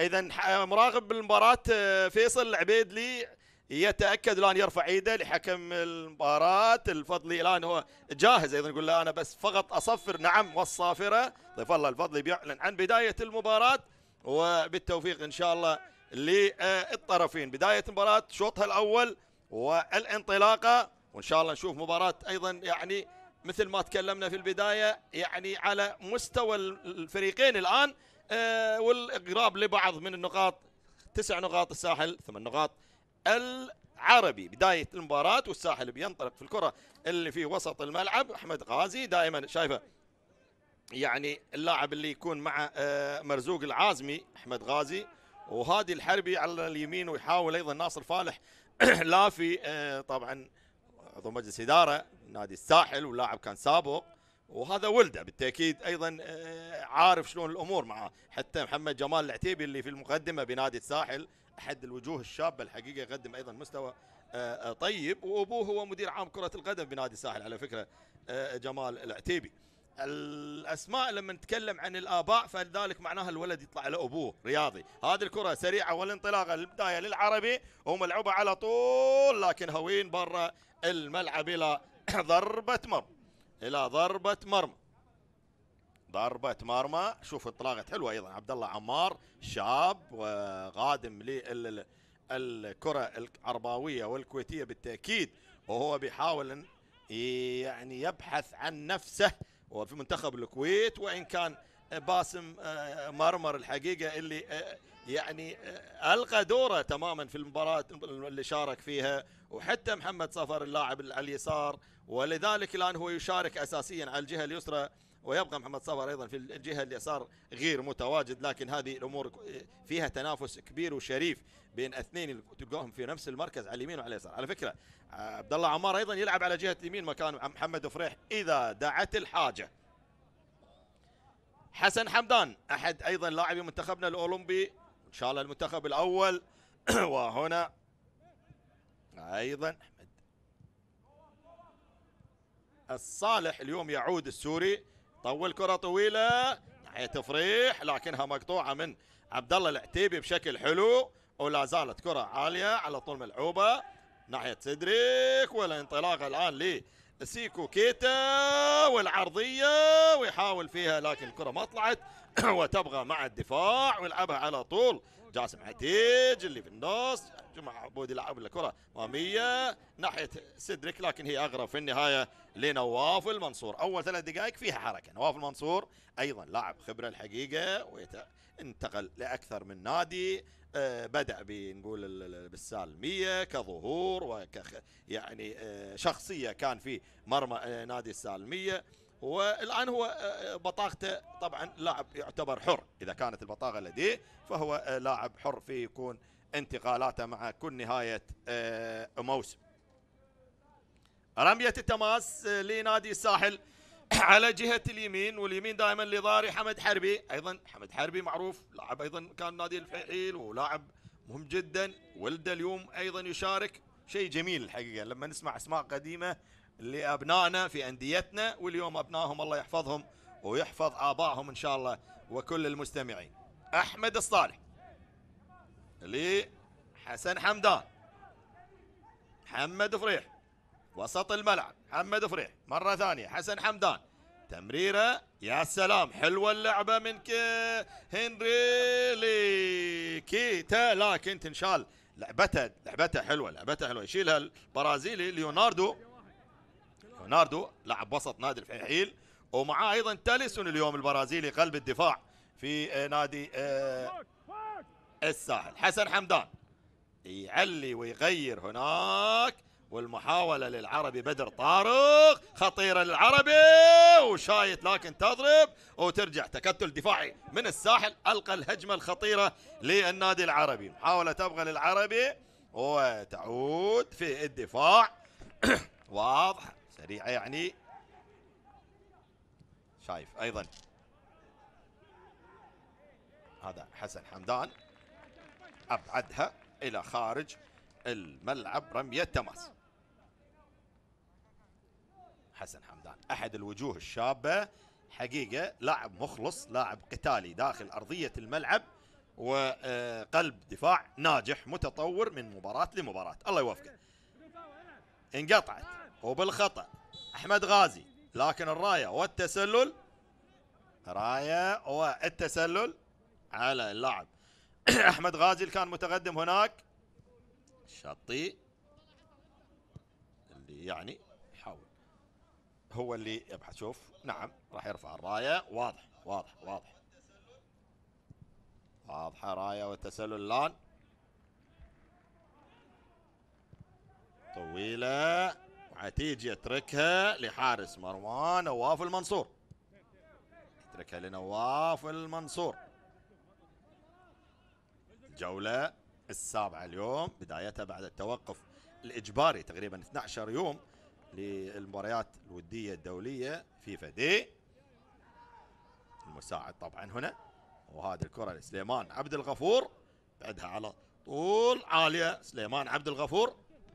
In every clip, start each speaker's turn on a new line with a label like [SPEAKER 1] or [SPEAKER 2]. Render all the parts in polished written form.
[SPEAKER 1] اذا مراقب بالمباراه فيصل العبيدلي يتاكد الان يرفع ايده لحكم المباراه الفضلي. الان هو جاهز ايضا، يقول له انا بس فقط اصفر نعم والصافره. ضيف الله الفضلي بيعلن عن بدايه المباراه، وبالتوفيق ان شاء الله للطرفين. بدايه المباراه شوطها الاول والانطلاقه، وان شاء الله نشوف مباراه ايضا يعني مثل ما تكلمنا في البدايه يعني على مستوى الفريقين الان والاقراب لبعض من النقاط. 9 نقاط الساحل، 8 نقاط العربي. بدايه المباراه والساحل بينطلق في الكره اللي في وسط الملعب. احمد غازي دائما شايفه يعني اللاعب اللي يكون مع مرزوق العازمي احمد غازي، وهادي الحربي على اليمين، ويحاول ايضا ناصر فالح لافي طبعا عضو مجلس اداره نادي الساحل ولاعب كان سابق، وهذا ولده بالتاكيد ايضا عارف شلون الامور معاه. حتى محمد جمال العتيبي اللي في المقدمه بنادي الساحل احد الوجوه الشابه الحقيقه، يقدم ايضا مستوى طيب، وابوه هو مدير عام كره القدم بنادي الساحل على فكره جمال العتيبي. الاسماء لما نتكلم عن الاباء فلذلك معناها الولد يطلع له ابوه رياضي. هذه الكره سريعه والانطلاقه البدايه للعربي وملعوبه على طول، لكن هوين برا الملعب الى ضربه مرمى، الى ضربه مرمى، ضربه مرمى. شوف انطلاقه حلوه ايضا عبد الله عمار، شاب وقادم للكره العرباويه والكويتيه بالتاكيد، وهو بيحاول ان يعني يبحث عن نفسه وفي منتخب الكويت، وان كان باسم مرمر الحقيقه اللي يعني القى دوره تماما في المباراه اللي شارك فيها، وحتى محمد صفر اللاعب على اليسار، ولذلك الان هو يشارك اساسيا على الجهه اليسرى، ويبقى محمد صفر ايضا في الجهه اليسار غير متواجد. لكن هذه الامور فيها تنافس كبير وشريف بين اثنين اللي تلقاهم في نفس المركز على اليمين وعلى اليسار. على فكره عبد الله عمار ايضا يلعب على جهه اليمين مكان محمد فريح اذا دعت الحاجه. حسن حمدان احد ايضا لاعبي منتخبنا الاولمبي ان شاء الله المنتخب الاول وهنا ايضا احمد الصالح اليوم يعود السوري، طول كره طويله ناحيه فريح لكنها مقطوعه من عبد الله العتيبي بشكل حلو، ولا زالت كره عاليه على طول ملعوبه ناحيه سدريك، والانطلاقه الان لسيكو كيتا والعرضيه ويحاول فيها لكن الكره ما طلعت وتبغى مع الدفاع ويلعبها على طول جاسم عتيج اللي في النص. جمع عبود يلعب الكره اماميه ناحيه سدريك، لكن هي اغرب في النهايه لنواف المنصور. اول 3 دقائق فيها حركه. نواف المنصور ايضا لاعب خبره الحقيقه وانتقل لاكثر من نادي، بدأ بنقول بالسالمية كظهور يعني شخصية كان في مرمى نادي السالمية، والآن هو بطاقته طبعا لاعب يعتبر حر، إذا كانت البطاقة لديه فهو لاعب حر في يكون انتقالاته مع كل نهاية موسم. رمية التماس لنادي الساحل على جهة اليمين، واليمين دائما لضاري حمد حربي. ايضا حمد حربي معروف لاعب ايضا كان نادي الفحيل ولاعب مهم جدا، ولده اليوم ايضا يشارك. شيء جميل الحقيقة لما نسمع اسماء قديمة لابنائنا في انديتنا، واليوم ابنائهم الله يحفظهم ويحفظ ابائهم ان شاء الله وكل المستمعين. احمد الصالح لحسن حمدان، محمد فريح وسط الملعب، محمد فريح مرة ثانية، حسن حمدان تمريرة يا سلام حلوة اللعبة من هنري لكيتا، لكن تنشال. لعبتها حلوة، لعبتها حلوة، يشيلها البرازيلي ليوناردو لاعب وسط نادي الفحيل، ومعاه ايضا تاليسون اليوم البرازيلي قلب الدفاع في نادي الساحل. حسن حمدان يعلي ويغير هناك، والمحاولة للعربي بدر طارق خطيرة للعربي وشايت لكن تضرب وترجع. تكتل دفاعي من الساحل ألقى الهجمة الخطيرة للنادي العربي. محاولة تبغى للعربي وتعود في الدفاع واضح سريعة يعني. شايف أيضا هذا حسن حمدان أبعدها إلى خارج الملعب رمية تماس. حسن حمدان أحد الوجوه الشابة حقيقة، لاعب مخلص، لاعب قتالي داخل أرضية الملعب، وقلب دفاع ناجح متطور من مباراة لمباراة. الله يوفقه. انقطعت وبالخطأ أحمد غازي، لكن الراية والتسلل، راية والتسلل على اللاعب أحمد غازي اللي كان متقدم هناك. الشطي اللي يعني يحاول هو اللي يبحث. شوف نعم راح يرفع الراية. واضح واضح واضح واضحة راية والتسلل الآن. طويلة وعتيج يتركها لحارس مرمى نواف المنصور. يتركها لنواف المنصور. الجولة السابعة اليوم، بدايتها بعد التوقف الإجباري تقريبا 12 يوم للمباريات الودية الدولية فيفا دي. المساعد طبعا هنا، وهذه الكرة لسليمان عبد الغفور، بعدها على طول عالية سليمان عبد الغفور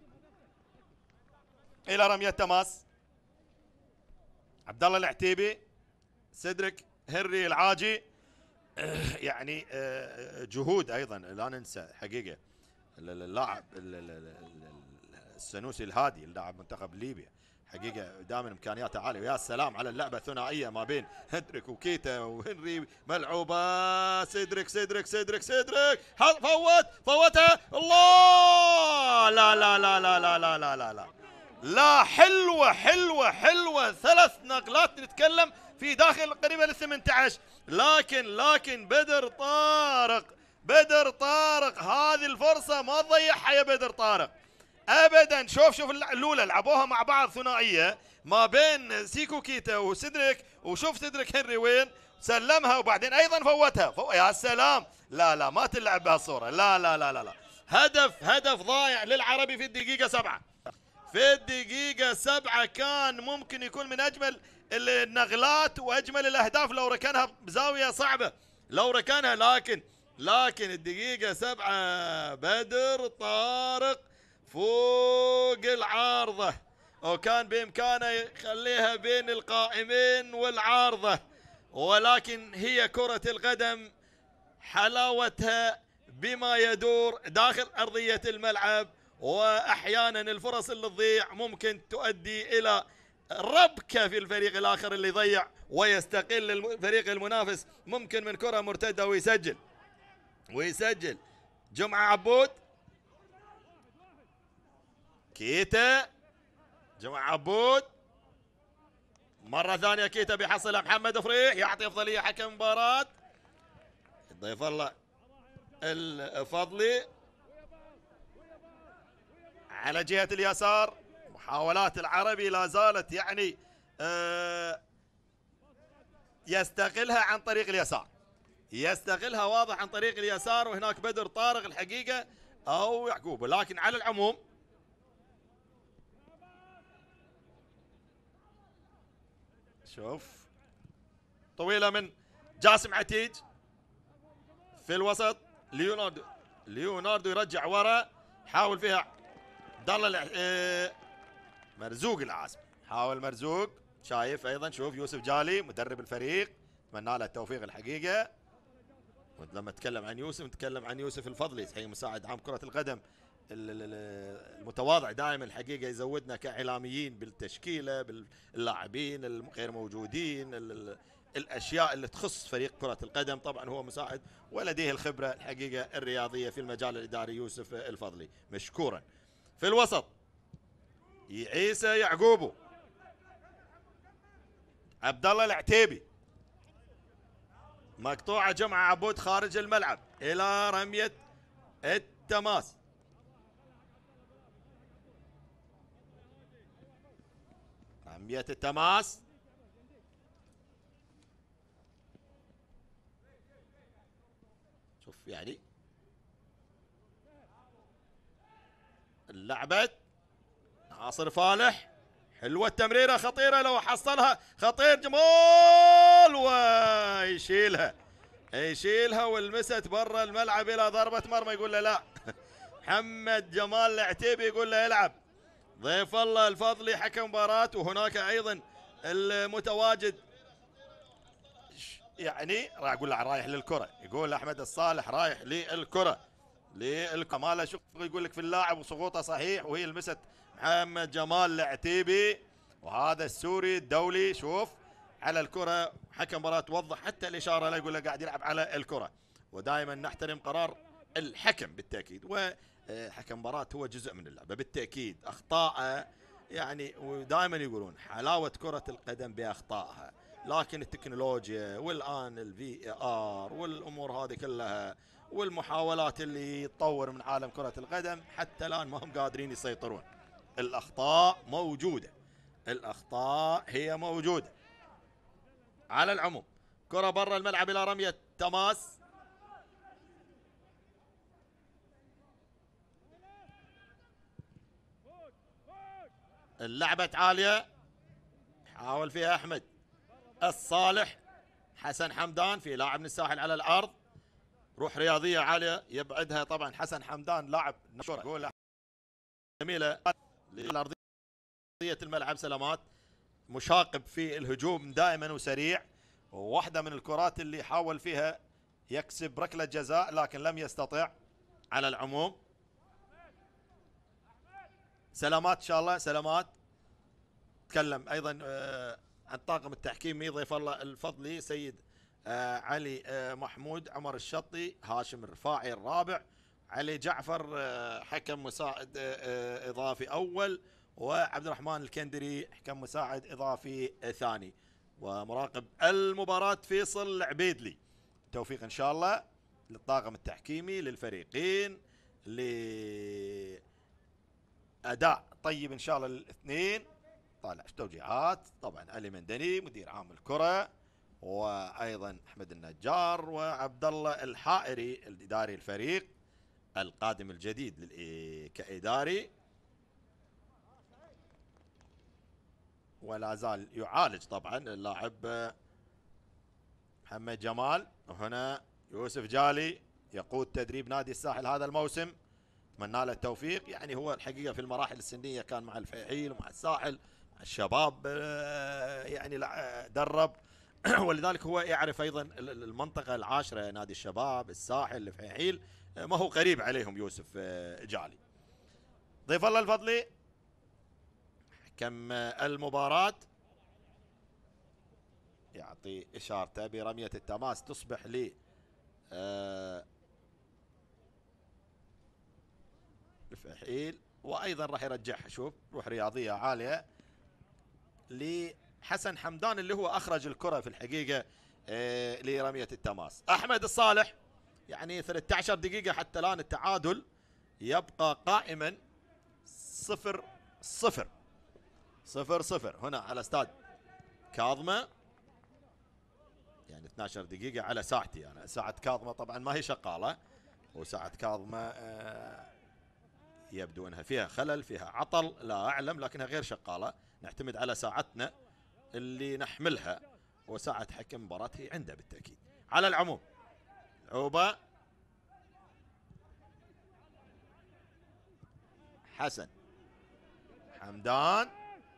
[SPEAKER 1] إلى رمية تماس. عبد الله العتيبي، سيدريك هنري العاجي، يعني جهود ايضا لا ننسى حقيقه اللاعب السنوسي الهادي اللاعب منتخب ليبيا، حقيقه دائما امكانياته عاليه. ويا سلام على اللعبه الثنائيه ما بين هندريك وكيتا وهنري، ملعوبه سيدريك سيدريك سيدريك سيدريك فوتها. الله لا لا لا لا لا لا لا لا لا لا حلوه حلوه حلوه. 3 نقلات نتكلم في داخل قريبه لل 18. لكن بدر طارق هذه الفرصه ما تضيعها يا بدر طارق ابدا. شوف الاولى لعبوها مع بعض ثنائيه ما بين سيكو كيتا وسيدريك، وشوف سيدريك هنري وين سلمها وبعدين ايضا فوتها. يا سلام. لا ما تلعب بهالصوره. لا هدف ضايع للعربي في الدقيقه 7. في الدقيقة 7 كان ممكن يكون من أجمل النغلات وأجمل الأهداف لو ركنها بزاوية صعبة، لو ركنها. لكن الدقيقة 7 بدر طارق فوق العارضة، وكان بإمكانه يخليها بين القائمين والعارضة. ولكن هي كرة القدم حلاوتها بما يدور داخل أرضية الملعب، واحيانا الفرص اللي تضيع ممكن تؤدي الى ربكه في الفريق الاخر اللي يضيع ويستقل الفريق المنافس ممكن من كره مرتده ويسجل. جمعه عبود، كيتا، جمعه عبود مره ثانيه. كيتا بيحصلها محمد فريح، يعطي افضليه حكم مباراه. يضيف الله الفضلي على جهة اليسار. محاولات العربي لا زالت يعني يستغلها عن طريق اليسار، يستغلها واضح عن طريق اليسار. وهناك بدر طارق الحقيقة أو يعقوب، لكن على العموم شوف طويلة من جاسم عتيج في الوسط. ليوناردو يرجع ورا، حاول فيها عبد الله مرزوق العازم، حاول مرزوق. شايف ايضا شوف يوسف جالي مدرب الفريق، اتمنى له التوفيق الحقيقه. ولما نتكلم عن يوسف نتكلم عن يوسف الفضلي، صحيح مساعد عام كره القدم المتواضع دائما الحقيقه، يزودنا كاعلاميين بالتشكيله باللاعبين الغير موجودين، الاشياء اللي تخص فريق كره القدم. طبعا هو مساعد ولديه الخبره الحقيقه الرياضيه في المجال الاداري يوسف الفضلي مشكورا. في الوسط عيسى يعقوبو، عبد الله العتيبي، مقطوعه جمعه عبود خارج الملعب الى رميه التماس. رميه التماس شوف يعني اللعبة ناصر فالح، حلوة التمريرة خطيرة لو حصلها، خطير جمال ويشيلها والمست برا الملعب الى ضربة مرمى. يقول له لا. محمد جمال العتيبي يقول له يلعب. ضيف الله الفضلي حكم مباراة، وهناك ايضا المتواجد يعني راح اقول له رايح للكره، يقول احمد الصالح رايح للكره ما له شغل، يقول لك في اللاعب وسقوطه صحيح، وهي لمست محمد جمال العتيبي، وهذا السوري الدولي. شوف على الكره، حكم مباراه توضح حتى الاشاره لا، يقول له قاعد يلعب على الكره. ودائما نحترم قرار الحكم بالتاكيد، وحكم مباراه هو جزء من اللعبه بالتاكيد. اخطاء يعني، ودائما يقولون حلاوه كره القدم باخطائها، لكن التكنولوجيا والان الفي ار والامور هذه كلها والمحاولات اللي تطور من عالم كرة القدم حتى الآن ما هم قادرين يسيطرون. الأخطاء موجودة، الأخطاء هي موجودة. على العموم كرة برا الملعب إلى رمية تماس. اللعبة عالية، حاول فيها أحمد الصالح. حسن حمدان في لاعب من الساحل على الأرض، روح رياضية عالية يبعدها طبعا حسن حمدان لاعب نشرة، جول جميلة لأرضية الملعب. سلامات مشاقب في الهجوم دائما وسريع، وواحدة من الكرات اللي حاول فيها يكسب ركلة جزاء لكن لم يستطع. على العموم سلامات إن شاء الله، سلامات. تكلم أيضا عن طاقم التحكيمي ضيف الله الفضلي سيد علي محمود، عمر الشطي، هاشم الرفاعي الرابع، علي جعفر حكم مساعد إضافي أول، وعبد الرحمن الكندري حكم مساعد إضافي ثاني، ومراقب المباراة فيصل العبيدلي. توفيق إن شاء الله للطاقم التحكيمي للفريقين، لأداء طيب إن شاء الله للاثنين. طالع توجيهات طبعا علي مندني مدير عام الكرة، وايضا احمد النجار وعبد الله الحائري الاداري الفريق القادم الجديد كاداري. ولا زال يعالج طبعا اللاعب محمد جمال. وهنا يوسف جالي يقود تدريب نادي الساحل هذا الموسم، اتمنى له التوفيق. يعني هو الحقيقه في المراحل السنيه كان مع الفيحيل ومع الساحل مع الشباب، يعني درب ولذلك هو يعرف ايضا المنطقه العاشره، نادي الشباب، الساحل، الفيحيل، ما هو قريب عليهم يوسف جالي. ضيف الله الفضلي حكم المباراه يعطي اشارته برميه التماس تصبح لي الفيحيل، وايضا راح يرجعها. شوف روح رياضيه عاليه لحسن حمدان اللي هو اخرج الكره في الحقيقه لرميه التماس. احمد الصالح يعني 13 دقيقه حتى الان التعادل يبقى قائما 0-0 هنا على استاد كاظمه. يعني 12 دقيقه على ساعتي انا، ساعه كاظمه طبعا ما هي شغاله، وساعه كاظمه يبدو انها فيها خلل، فيها عطل لا اعلم، لكنها غير شغاله. نعتمد على ساعتنا اللي نحملها، وساعه حكم مباراه هي عنده بالتاكيد. على العموم عوبه حسن حمدان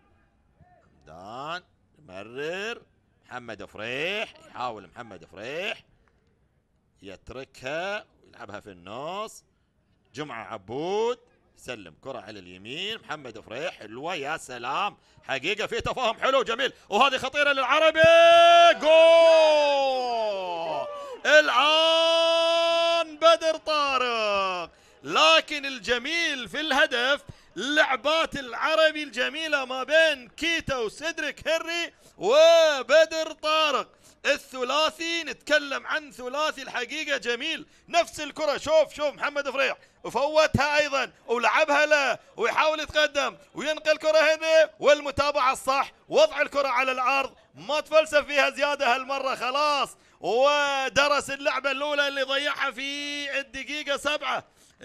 [SPEAKER 1] يمرر محمد فريح، يحاول محمد فريح يتركها ويلعبها في النص. جمعه عبود سلم كرة على اليمين، محمد فريح حلوة، يا سلام حقيقة في تفاهم حلو جميل، وهذه خطيرة للعربي. جول الآن بدر طارق. لكن الجميل في الهدف لعبات العربي الجميلة ما بين كيتا وسيدريك هنري وبدر طارق، الثلاثي. نتكلم عن ثلاثي الحقيقة جميل. نفس الكرة، شوف محمد فريح وفوتها ايضا ولعبها له ويحاول يتقدم وينقل الكرة هنا، والمتابعة الصح، وضع الكرة على الارض، ما تفلسف فيها زيادة هالمرة خلاص. ودرس اللعبة الاولى اللي ضيعها في الدقيقة 7،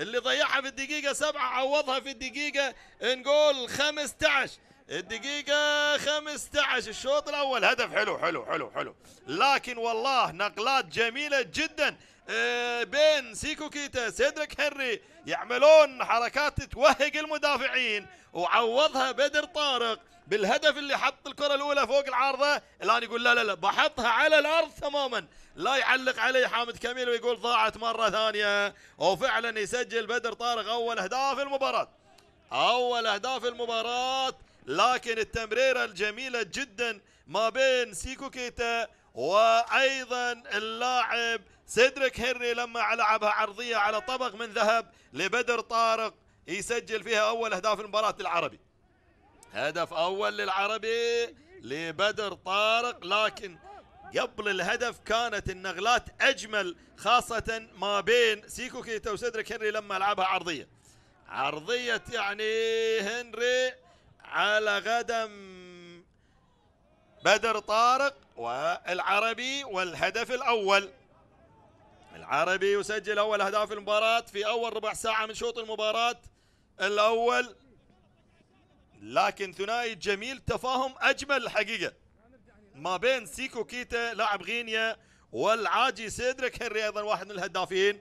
[SPEAKER 1] عوضها في الدقيقة نقول 15، الدقيقة 15 الشوط الأول. هدف حلو، لكن والله نقلات جميلة جدا بين سيكو كيتا سيدريك هنري، يعملون حركات توهق المدافعين، وعوضها بدر طارق بالهدف اللي حط الكرة الأولى فوق العارضة، الآن يقول لا لا لا بحطها على الأرض تماما، لا يعلق عليه حامد كميل ويقول ضاعت مرة ثانية. وفعلا يسجل بدر طارق أول أهداف المباراة، أول أهداف المباراة. لكن التمريرة الجميلة جدا ما بين سيكو كيتا وأيضا اللاعب سيدريك هنري لما لعبها عرضية على طبق من ذهب لبدر طارق، يسجل فيها أول أهداف المباراة العربي. هدف أول للعربي لبدر طارق. لكن قبل الهدف كانت النغلات أجمل، خاصة ما بين سيكو كيتا وسيدريك هنري لما لعبها عرضية، عرضية يعني هنري على قدم بدر طارق والعربي. والهدف الأول، العربي يسجل أول أهداف المباراة في أول ربع ساعة من شوط المباراة الأول. لكن ثنائي جميل، تفاهم أجمل الحقيقة ما بين سيكو كيتا لاعب غينيا والعاجي سيدريك هنري أيضا واحد من الهدافين.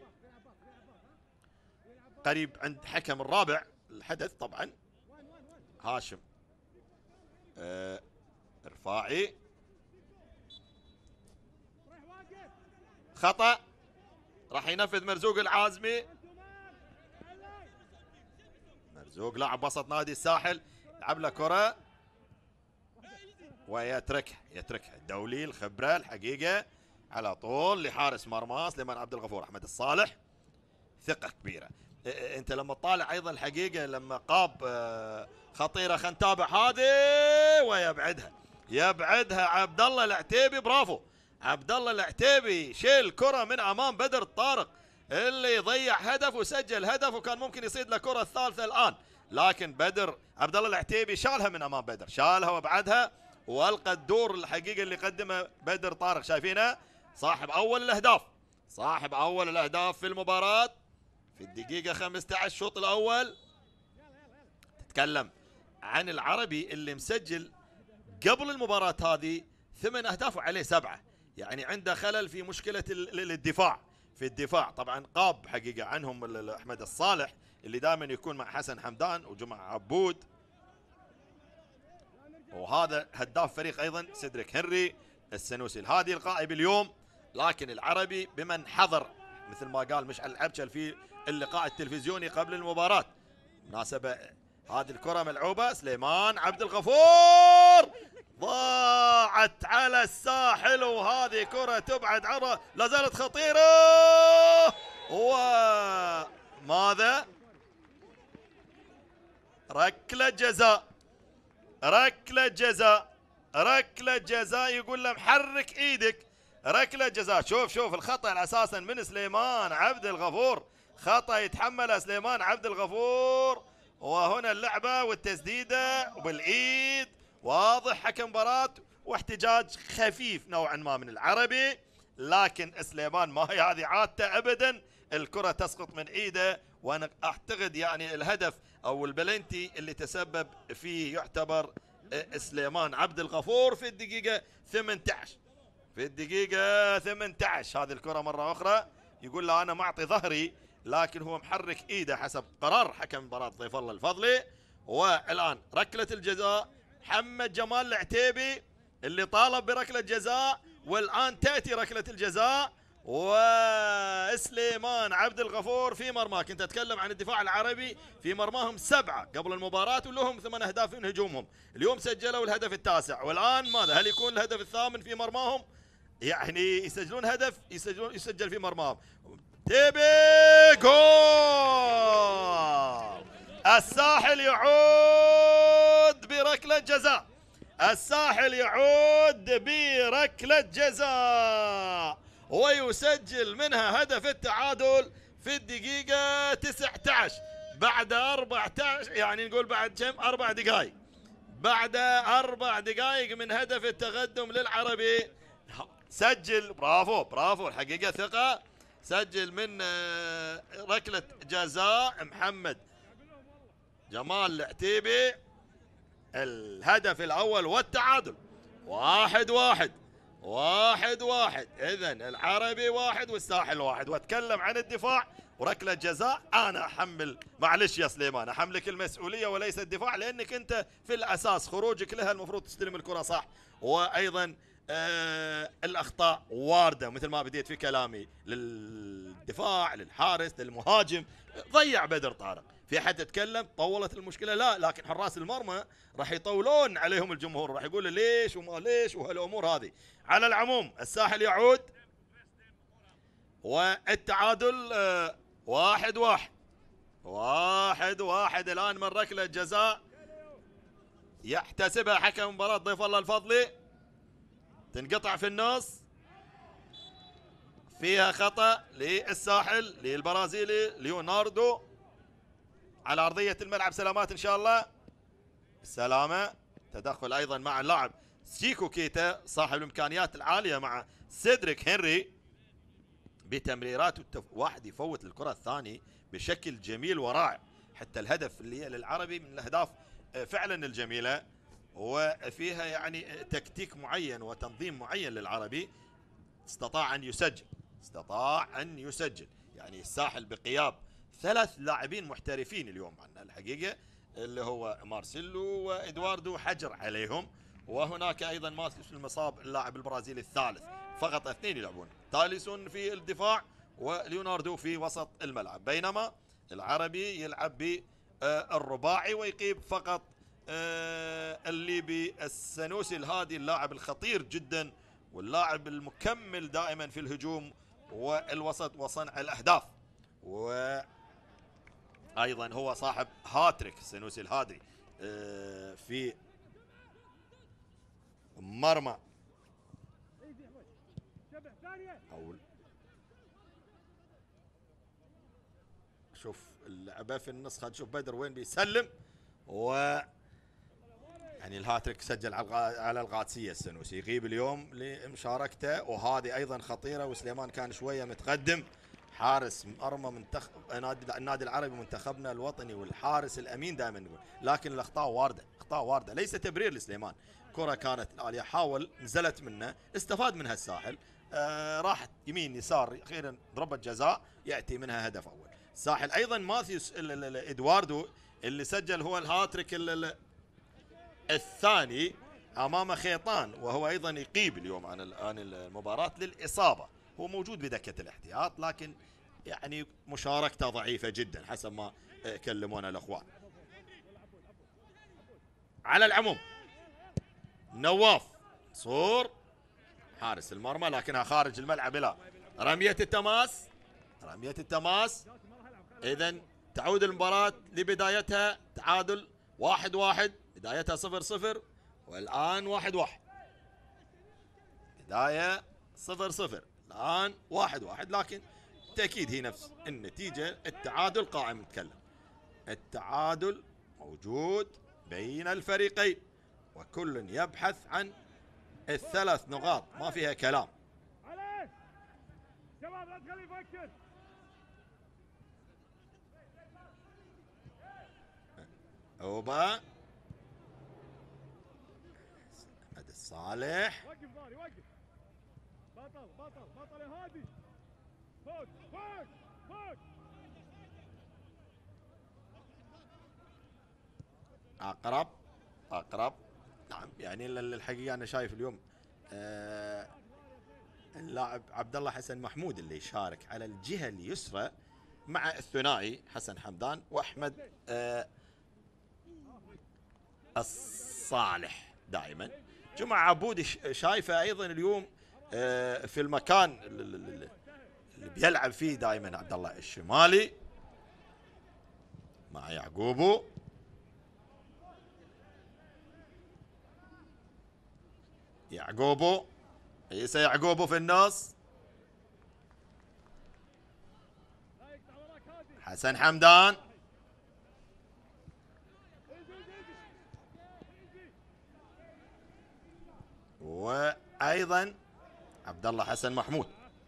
[SPEAKER 1] قريب عند حكم الرابع الحدث طبعا هاشم رفاعي. خطأ راح ينفذ مرزوق العازمي. مرزوق لاعب وسط نادي الساحل، يلعب له كرة ويتركها الدولي الخبرة الحقيقة على طول لحارس مرمى سليمان عبد الغفور أحمد الصالح، ثقة كبيرة. انت لما تطالع ايضا الحقيقة لما قاب خطيرة، خلينا نتابع هذه ويبعدها عبد الله العتيبي. برافو عبد الله العتيبي، شيل كرة من امام بدر طارق اللي ضيع هدف وسجل هدف، وكان ممكن يصيد له كرة الثالثة الان، لكن عبد الله العتيبي شالها من امام بدر، شالها وابعدها والقى الدور الحقيقة اللي قدمه بدر طارق. شايفينه صاحب اول الاهداف في المباراة في الدقيقة 15 الشوط الأول. تتكلم عن العربي اللي مسجل قبل المباراة هذه 8 أهداف وعليه 7، يعني عنده خلل في مشكلة الدفاع. في الدفاع طبعا قاب حقيقة عنهم أحمد الصالح اللي دائما يكون مع حسن حمدان وجمع عبود، وهذا هداف فريق أيضا سيدريك هنري السنوسي الهادي الغائب اليوم. لكن العربي بمن حضر مثل ما قال مشعل العبشل في اللقاء التلفزيوني قبل المباراة، مناسبة هذه الكرة ملعوبة سليمان عبد الغفور ضاعت على الساحل، وهذه كرة تبعد عرض لا زالت خطيرة. وماذا؟ ركلة جزاء يقول له محرك ايدك، ركلة جزاء. شوف الخطأ اساسا من سليمان عبد الغفور، خطأ يتحمله سليمان عبد الغفور. وهنا اللعبة والتسديدة بالايد، واضح حكم مباراة واحتجاج خفيف نوعا ما من العربي، لكن سليمان ما هي هذه عادته ابدا، الكرة تسقط من ايده. وانا اعتقد يعني الهدف او البلنتي اللي تسبب فيه يعتبر سليمان عبد الغفور في الدقيقة 18. هذه الكرة مرة أخرى يقول له أنا معطي ظهري، لكن هو محرك إيده حسب قرار حكم مباراة ضيف الله الفضلي. والآن ركلة الجزاء، محمد جمال العتيبي اللي طالب بركلة جزاء، والآن تأتي ركلة الجزاء وسليمان عبد الغفور في مرماه. كنت أتكلم عن الدفاع العربي في مرماهم 7 قبل المباراة ولهم 8 أهداف من هجومهم، اليوم سجلوا الهدف التاسع، والآن ماذا؟ هل يكون الهدف الثامن في مرماهم؟ يعني يسجلون هدف يسجل في مرماهم. تيبي جول! الساحل يعود بركلة جزاء ويسجل منها هدف التعادل في الدقيقة 19 بعد 14، يعني نقول بعد كم 4 دقائق، بعد 4 دقائق من هدف التقدم للعربي. سجل برافو الحقيقة ثقة، سجل من ركلة جزاء محمد جمال العتيبي الهدف الأول والتعادل 1-1. إذن العربي 1 والساحل 1. واتكلم عن الدفاع وركله جزاء انا احمل، معلش يا سليمان احملك المسؤوليه وليس الدفاع، لانك انت في الاساس خروجك لها المفروض تستلم الكره صح. وايضا الاخطاء وارده مثل ما بديت في كلامي، للدفاع للحارس للمهاجم. ضيع بدر طارق، في حد تكلم طولت المشكله؟ لا، لكن حراس المرمى راح يطولون عليهم الجمهور، راح يقول ليش وما ليش وهالامور هذه. على العموم الساحل يعود والتعادل 1-1. 1-1 الان من ركله جزاء يحتسبها حكم مباراه ضيف الله الفضلي، تنقطع في النص، فيها خطأ للساحل للبرازيلي ليوناردو على أرضية الملعب. سلامات إن شاء الله، السلامة. تدخل أيضا مع اللاعب سيكو كيتا صاحب الإمكانيات العالية مع سيدريك هنري بتمريرات واحد يفوت الكرة الثاني بشكل جميل ورائع. حتى الهدف اللي للعربي من الأهداف فعلا الجميلة، وفيها يعني تكتيك معين وتنظيم معين للعربي. استطاع أن يسجل يعني الساحل بقياب 3 لاعبين محترفين اليوم عندنا الحقيقة، اللي هو مارسيلو وإدواردو حجر عليهم، وهناك أيضا ماسيوس المصاب اللاعب البرازيلي الثالث. فقط 2 يلعبون، تاليسون في الدفاع وليوناردو في وسط الملعب، بينما العربي يلعب بالرباعي ويقيب فقط الليبي السنوسي الهادي، اللاعب الخطير جدا واللاعب المكمل دائما في الهجوم والوسط وصنع الأهداف، وأيضا هو صاحب هاتريك السنوسي الهادي في مرمى شوف اللعبة في النص. خلينا نشوف بدر وين بيسلم، و يعني الهاتريك سجل على القادسية السنوسي، يغيب اليوم لمشاركته، وهذه أيضا خطيرة. وسليمان كان شوية متقدم، حارس مرمى منتخب النادي العربي منتخبنا الوطني والحارس الأمين دائما نقول، لكن الأخطاء واردة، أخطاء واردة ليس تبرير لسليمان. كرة كانت الآلية حاول نزلت منه، استفاد منها الساحل، راحت يمين يسار، أخيرا ضربة جزاء يأتي منها هدف أول. الساحل أيضا ماثيوس إدواردو اللي سجل هو الهاتريك الثاني امام خيطان، وهو ايضا يقيب اليوم عن المباراه للاصابه. هو موجود بدكه الاحتياط، لكن يعني مشاركته ضعيفه جدا حسب ما كلمونا الاخوان. على العموم نواف صور حارس المرمى، لكنها خارج الملعب الى رميه التماس. رميه التماس، اذا تعود المباراه لبدايتها، تعادل 1-1، بدايتها 0-0 والآن 1-1. بداية 0-0 الآن 1-1، لكن بالتأكيد هي نفس النتيجة. التعادل قائم، نتكلم التعادل موجود بين الفريقين، وكل يبحث عن ال3 نقاط، ما فيها كلام. أوبا صالح،
[SPEAKER 2] وقف ضاري وقف، بطل بطل بطل يا هادي، فوق فوق فوق.
[SPEAKER 1] أقرب نعم. يعني الحقيقة أنا شايف اليوم اللاعب عبد الله حسن محمود اللي يشارك على الجهة اليسرى مع الثنائي حسن حمدان وأحمد الصالح دائما. جمعة عبودي شايفه ايضا اليوم في المكان اللي بيلعب فيه دائما عبد الله الشمالي مع يعقوبو. عيسى يعقوبو في النص، حسن حمدان، وايضا عبد الله حسن محمود.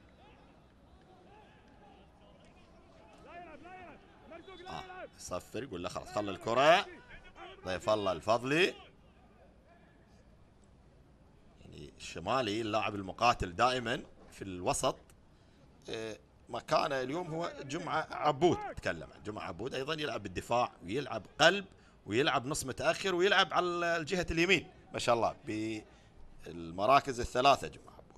[SPEAKER 1] يصفر يقول له خلاص خلى الكرة. ضيف الله الفضلي يعني الشمالي اللاعب المقاتل دائما في الوسط، مكانه اليوم هو جمعة عبود. تكلم عن جمعة عبود، أيضا يلعب بالدفاع ويلعب قلب ويلعب نص متأخر ويلعب على الجهة اليمين ما شاء الله بالمراكز الثلاثة جمعة عبود.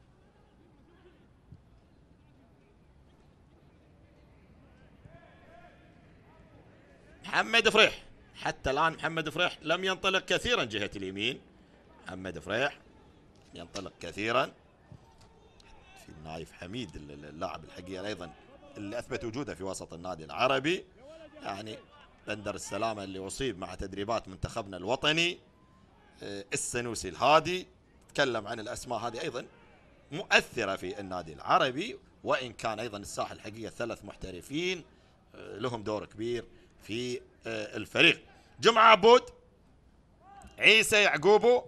[SPEAKER 1] محمد فريح، حتى الآن محمد فريح لم ينطلق كثيرا جهة اليمين. محمد فريح ينطلق كثيرا. في نايف حميد اللاعب الحقيقة أيضا اللي أثبت وجوده في وسط النادي العربي، يعني بندر السلامة اللي أصيب مع تدريبات منتخبنا الوطني، السنوسي الهادي. تكلم عن الأسماء هذه أيضا مؤثرة في النادي العربي، وإن كان أيضا الساحل الحقيقة 3 محترفين لهم دور كبير في الفريق. جمعة عبود، عيسى يعقوبو،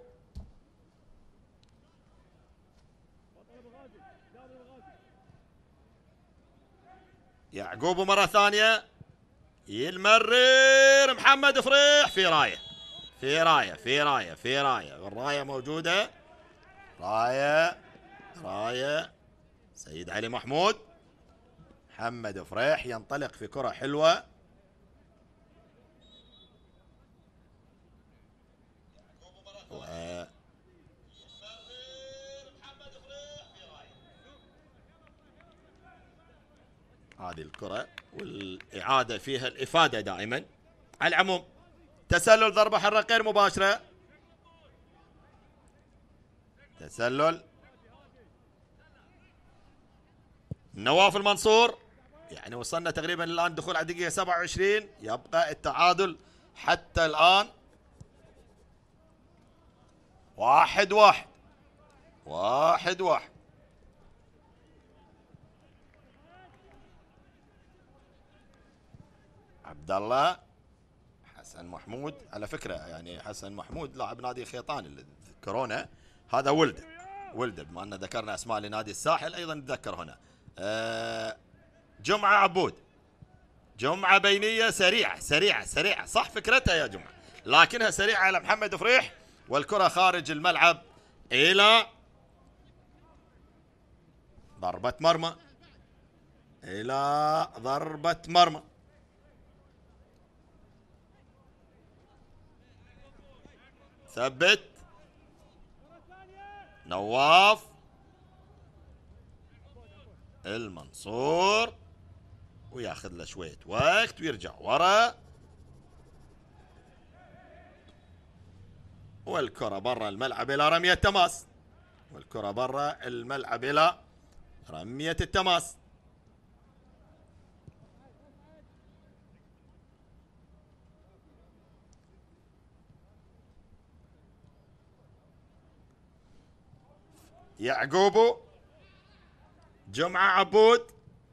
[SPEAKER 1] يعقوبو مرة ثانية يمرر محمد فريح في راية في راية في راية في راية، والراية موجودة. راية سيد علي محمود. محمد فريح ينطلق في كرة حلوة. هذه الكرة والإعادة فيها الإفادة دائما. على العموم تسلل، ضربة حرة غير مباشرة، تسلل نواف المنصور. يعني وصلنا تقريبا الآن دخول على دقيقة 27، يبقى التعادل حتى الآن 1-1. عبد الله حسن محمود، على فكرة يعني حسن محمود لاعب نادي خيطان اللي تذكرونه، هذا ولده بما أن ذكرنا أسماء لنادي الساحل أيضا نتذكر هنا. جمعة عبود، جمعة بينية سريعة صح فكرتها يا جمعة، لكنها سريعة على محمد فريح، والكرة خارج الملعب إلى ضربة مرمى. ثبت نواف المنصور، وياخذ له شوية وقت ويرجع ورا، والكرة برا الملعب إلى رمية التماس. يعقوبو، جمعة عبود،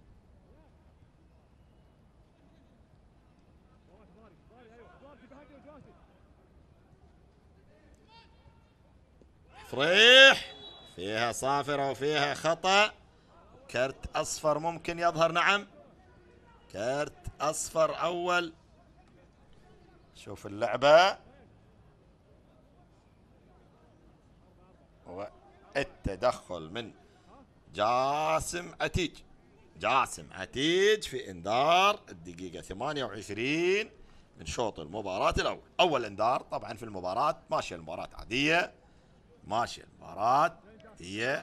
[SPEAKER 1] فريح، فيها صافرة وفيها خطأ، كرت أصفر ممكن يظهر. نعم كرت أصفر أول. شوف اللعبة والتدخل من جاسم عتيج في انذار الدقيقة 28 من شوط المباراة الأول. أول انذار طبعا في المباراة، ماشية المباراة عادية، هي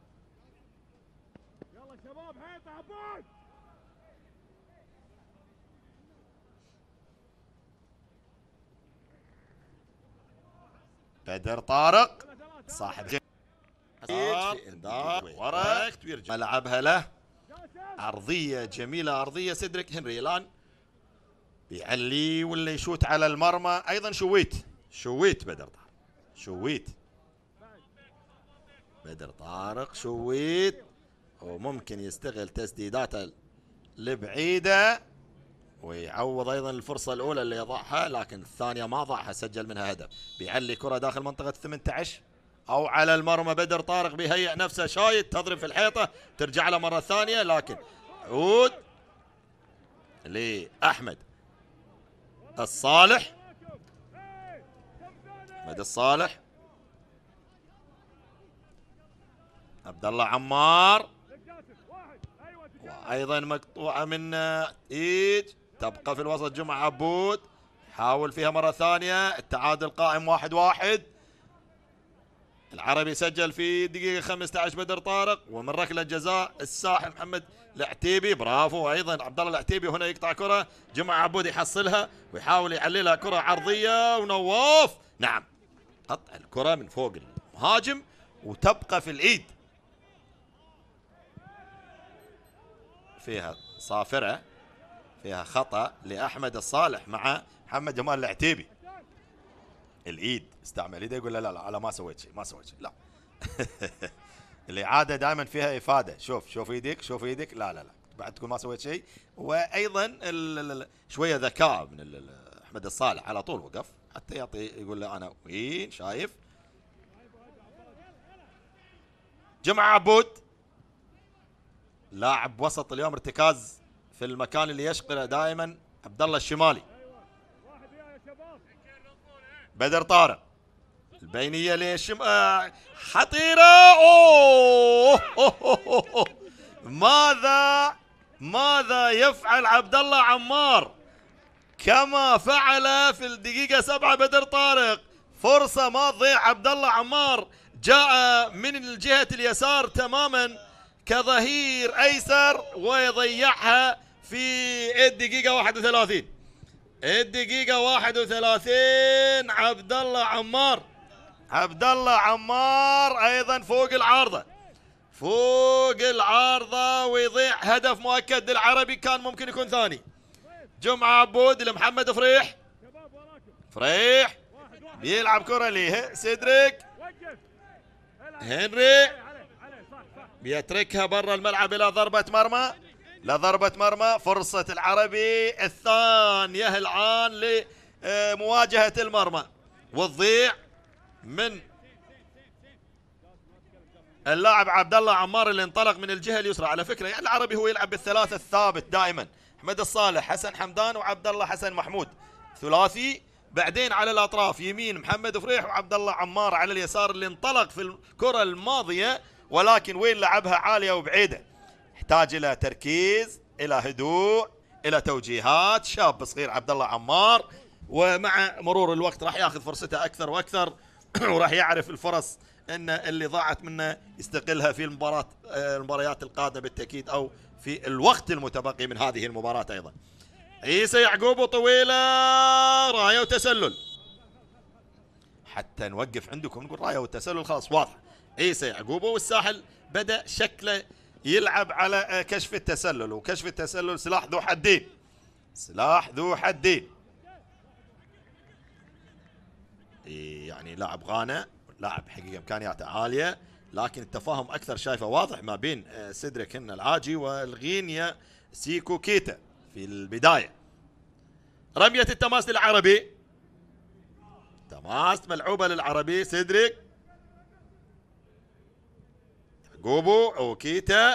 [SPEAKER 2] يلا شباب حيط عبود.
[SPEAKER 1] بدر طارق صاحب في انذار وقت ويرجع ملعبها له، عرضية جميلة، عرضية سيدريك هنري. الآن بيعلي ولا يشوت على المرمى. أيضا شويت بدر طارق شويت، وممكن يستغل تسديداته البعيدة ويعوض أيضا الفرصة الأولى اللي يضعها، لكن الثانية ما ضعها، سجل منها هدف. بيعلي كرة داخل منطقة 18 أو على المرمى. بدر طارق بيهيئ نفسه شايت، تضرب في الحيطة ترجع له مرة ثانية، لكن عود لأحمد الصالح. عبد الله عمار، وايضا مقطوعه من ايد، تبقى في الوسط جمعه عبود، حاول فيها مره ثانيه، التعادل قائم 1-1. العربي سجل في دقيقه 15 بدر طارق، ومن ركله جزاء الساحل محمد العتيبي، برافو. ايضا عبد الله العتيبي هنا يقطع كره، جمعه عبود يحصلها ويحاول يعللها كره عرضيه، ونواف نعم قطع الكره من فوق المهاجم وتبقى في الايد. فيها صافره، فيها خطا لاحمد الصالح مع محمد جمال العتيبي. الايد استعمل ايده، يقول لا لا لا ما سويت شيء ما سويت شيء، لا. الاعاده دائما فيها افاده، شوف ايدك شوف ايدك، لا لا لا بعد تقول ما سويت شيء. وايضا شويه ذكاء من احمد الصالح، على طول وقف حتى يعطي يقول له انا وين شايف. جمعه عبود لاعب وسط اليوم ارتكاز في المكان اللي يشغله دائما عبد الله الشمالي. بدر طارق، البينيه خطيره، أوه. ماذا يفعل عبد الله عمار كما فعل في الدقيقه 7 بدر طارق؟ فرصه ما تضيع. عبد الله عمار جاء من الجهه اليسار تماما كظهير ايسر ويضيعها في الدقيقه 31. الدقيقة 31 عبد الله عمار ايضا فوق العارضة ويضيع هدف مؤكد للعربي، كان ممكن يكون ثاني. جمعة عبود لمحمد فريح بيلعب كرة ليه سيدريك هنري، بيتركها برا الملعب الى ضربة مرمى. فرصة العربي الثانية الآن لمواجهة المرمى، وتضيع من اللاعب عبد الله عمار اللي انطلق من الجهة اليسرى. على فكرة يعني العربي هو يلعب بالثلاثة الثابت دائما، احمد الصالح حسن حمدان وعبد الله حسن محمود ثلاثي، بعدين على الأطراف يمين محمد فريح وعبد الله عمار على اليسار اللي انطلق في الكرة الماضية، ولكن وين لعبها عالية وبعيدة. يحتاج الى تركيز، الى هدوء، الى توجيهات. شاب صغير عبد الله عمار، ومع مرور الوقت راح ياخذ فرصته اكثر واكثر وراح يعرف الفرص ان اللي ضاعت منه يستقلها في المباريات القادمه بالتاكيد، او في الوقت المتبقي من هذه المباراه. ايضا عيسى يعقوب طويله، رايه وتسلل، حتى نوقف عندكم نقول رايه وتسلل خلاص واضح. عيسى يعقوب، والساحل بدا شكله يلعب على كشف التسلل، وكشف التسلل سلاح ذو حدين. يعني لاعب غانا، لاعب حقيقة امكانياته عالية، لكن التفاهم اكثر شايفه واضح ما بين سيدريك هن العاجي والغينيا سيكو كيتا في البداية. رمية التماس للعربي، تماس ملعوبة للعربي. سيدريك جوبو او كيتا،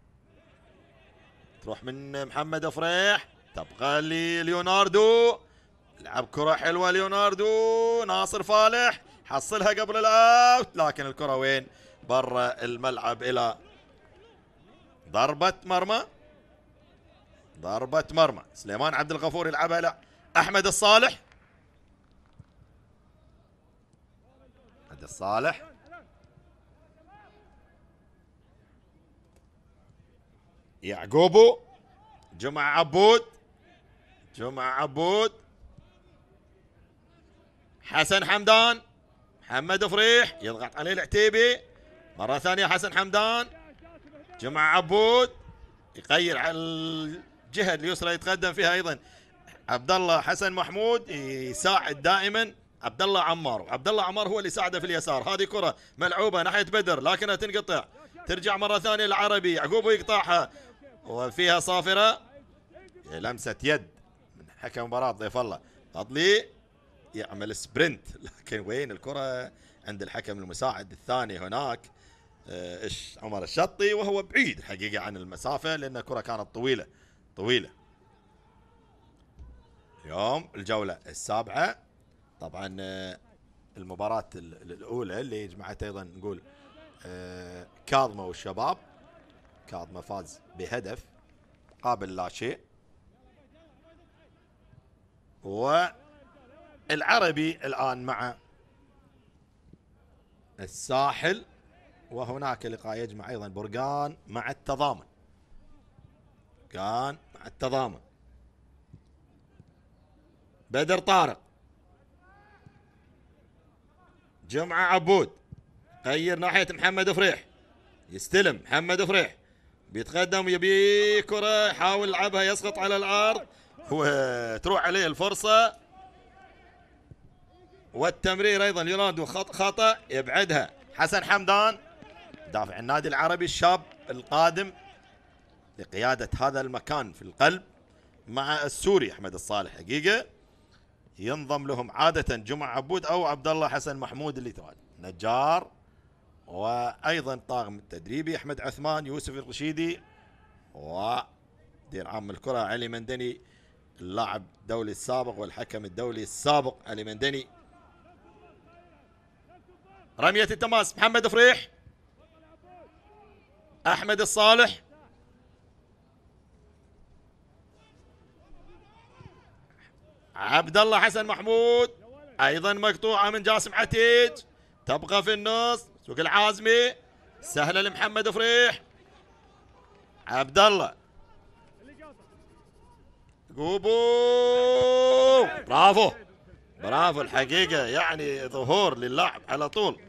[SPEAKER 1] تروح من محمد فريح، تبقى ليوناردو، لعب كرة حلوة ليوناردو. ناصر فالح حصلها قبل الاوت، لكن الكرة وين؟ برا الملعب الى ضربة مرمى. سليمان عبد الغفور يلعبها لا احمد الصالح. يعقوبو، جمعة عبود، حسن حمدان، محمد فريح يضغط عليه العتيبي مرة ثانية. حسن حمدان، جمعة عبود يغير على الجهة اليسرى يتقدم فيها ايضا عبد الله حسن محمود، يساعد دائما عبد الله عمار، وعبد الله عمار هو اللي ساعده في اليسار. هذه كرة ملعوبة ناحية بدر لكنها تنقطع، ترجع مرة ثانية للعربي، يعقوبو يقطعها وفيها صافرة، لمسة يد من حكم مباراة ضيف الله فضلي، يعمل سبرنت، لكن وين الكرة عند الحكم المساعد الثاني هناك عمر الشطي، وهو بعيد الحقيقة عن المسافة لأن الكرة كانت طويلة. اليوم الجولة السابعة طبعا، المباراة الأولى اللي جمعت أيضا نقول كاظمة والشباب، كاظمة فاز بهدف قابل لا شيء. والعربي الآن مع الساحل، وهناك لقاء يجمع أيضا برقان مع التضامن. برقان مع التضامن. بدر طارق، جمعة عبود، غير ناحية محمد فريح، يستلم محمد فريح، بيتقدم يبي كرة، يحاول يلعبها، يسقط على الأرض وتروح عليه الفرصة. والتمرير أيضا يراد خطأ، يبعدها حسن حمدان دافع النادي العربي الشاب القادم لقيادة هذا المكان في القلب مع السوري أحمد الصالح. حقيقة ينضم لهم عادة جمعة عبود أو عبد الله حسن محمود اللي تواجد، نجار، وأيضا طاقم التدريبي أحمد عثمان، يوسف الرشيدي، ودير عام الكرة علي مندني اللاعب الدولي السابق والحكم الدولي السابق علي مندني. رمية التماس محمد فريح، أحمد الصالح، عبد الله حسن محمود، ايضا مقطوعه من جاسم عتيج، تبقى في النص سوق العازمي، سهله لمحمد فريح، عبد الله قوبو، برافو برافو الحقيقه، يعني ظهور للاعب على طول.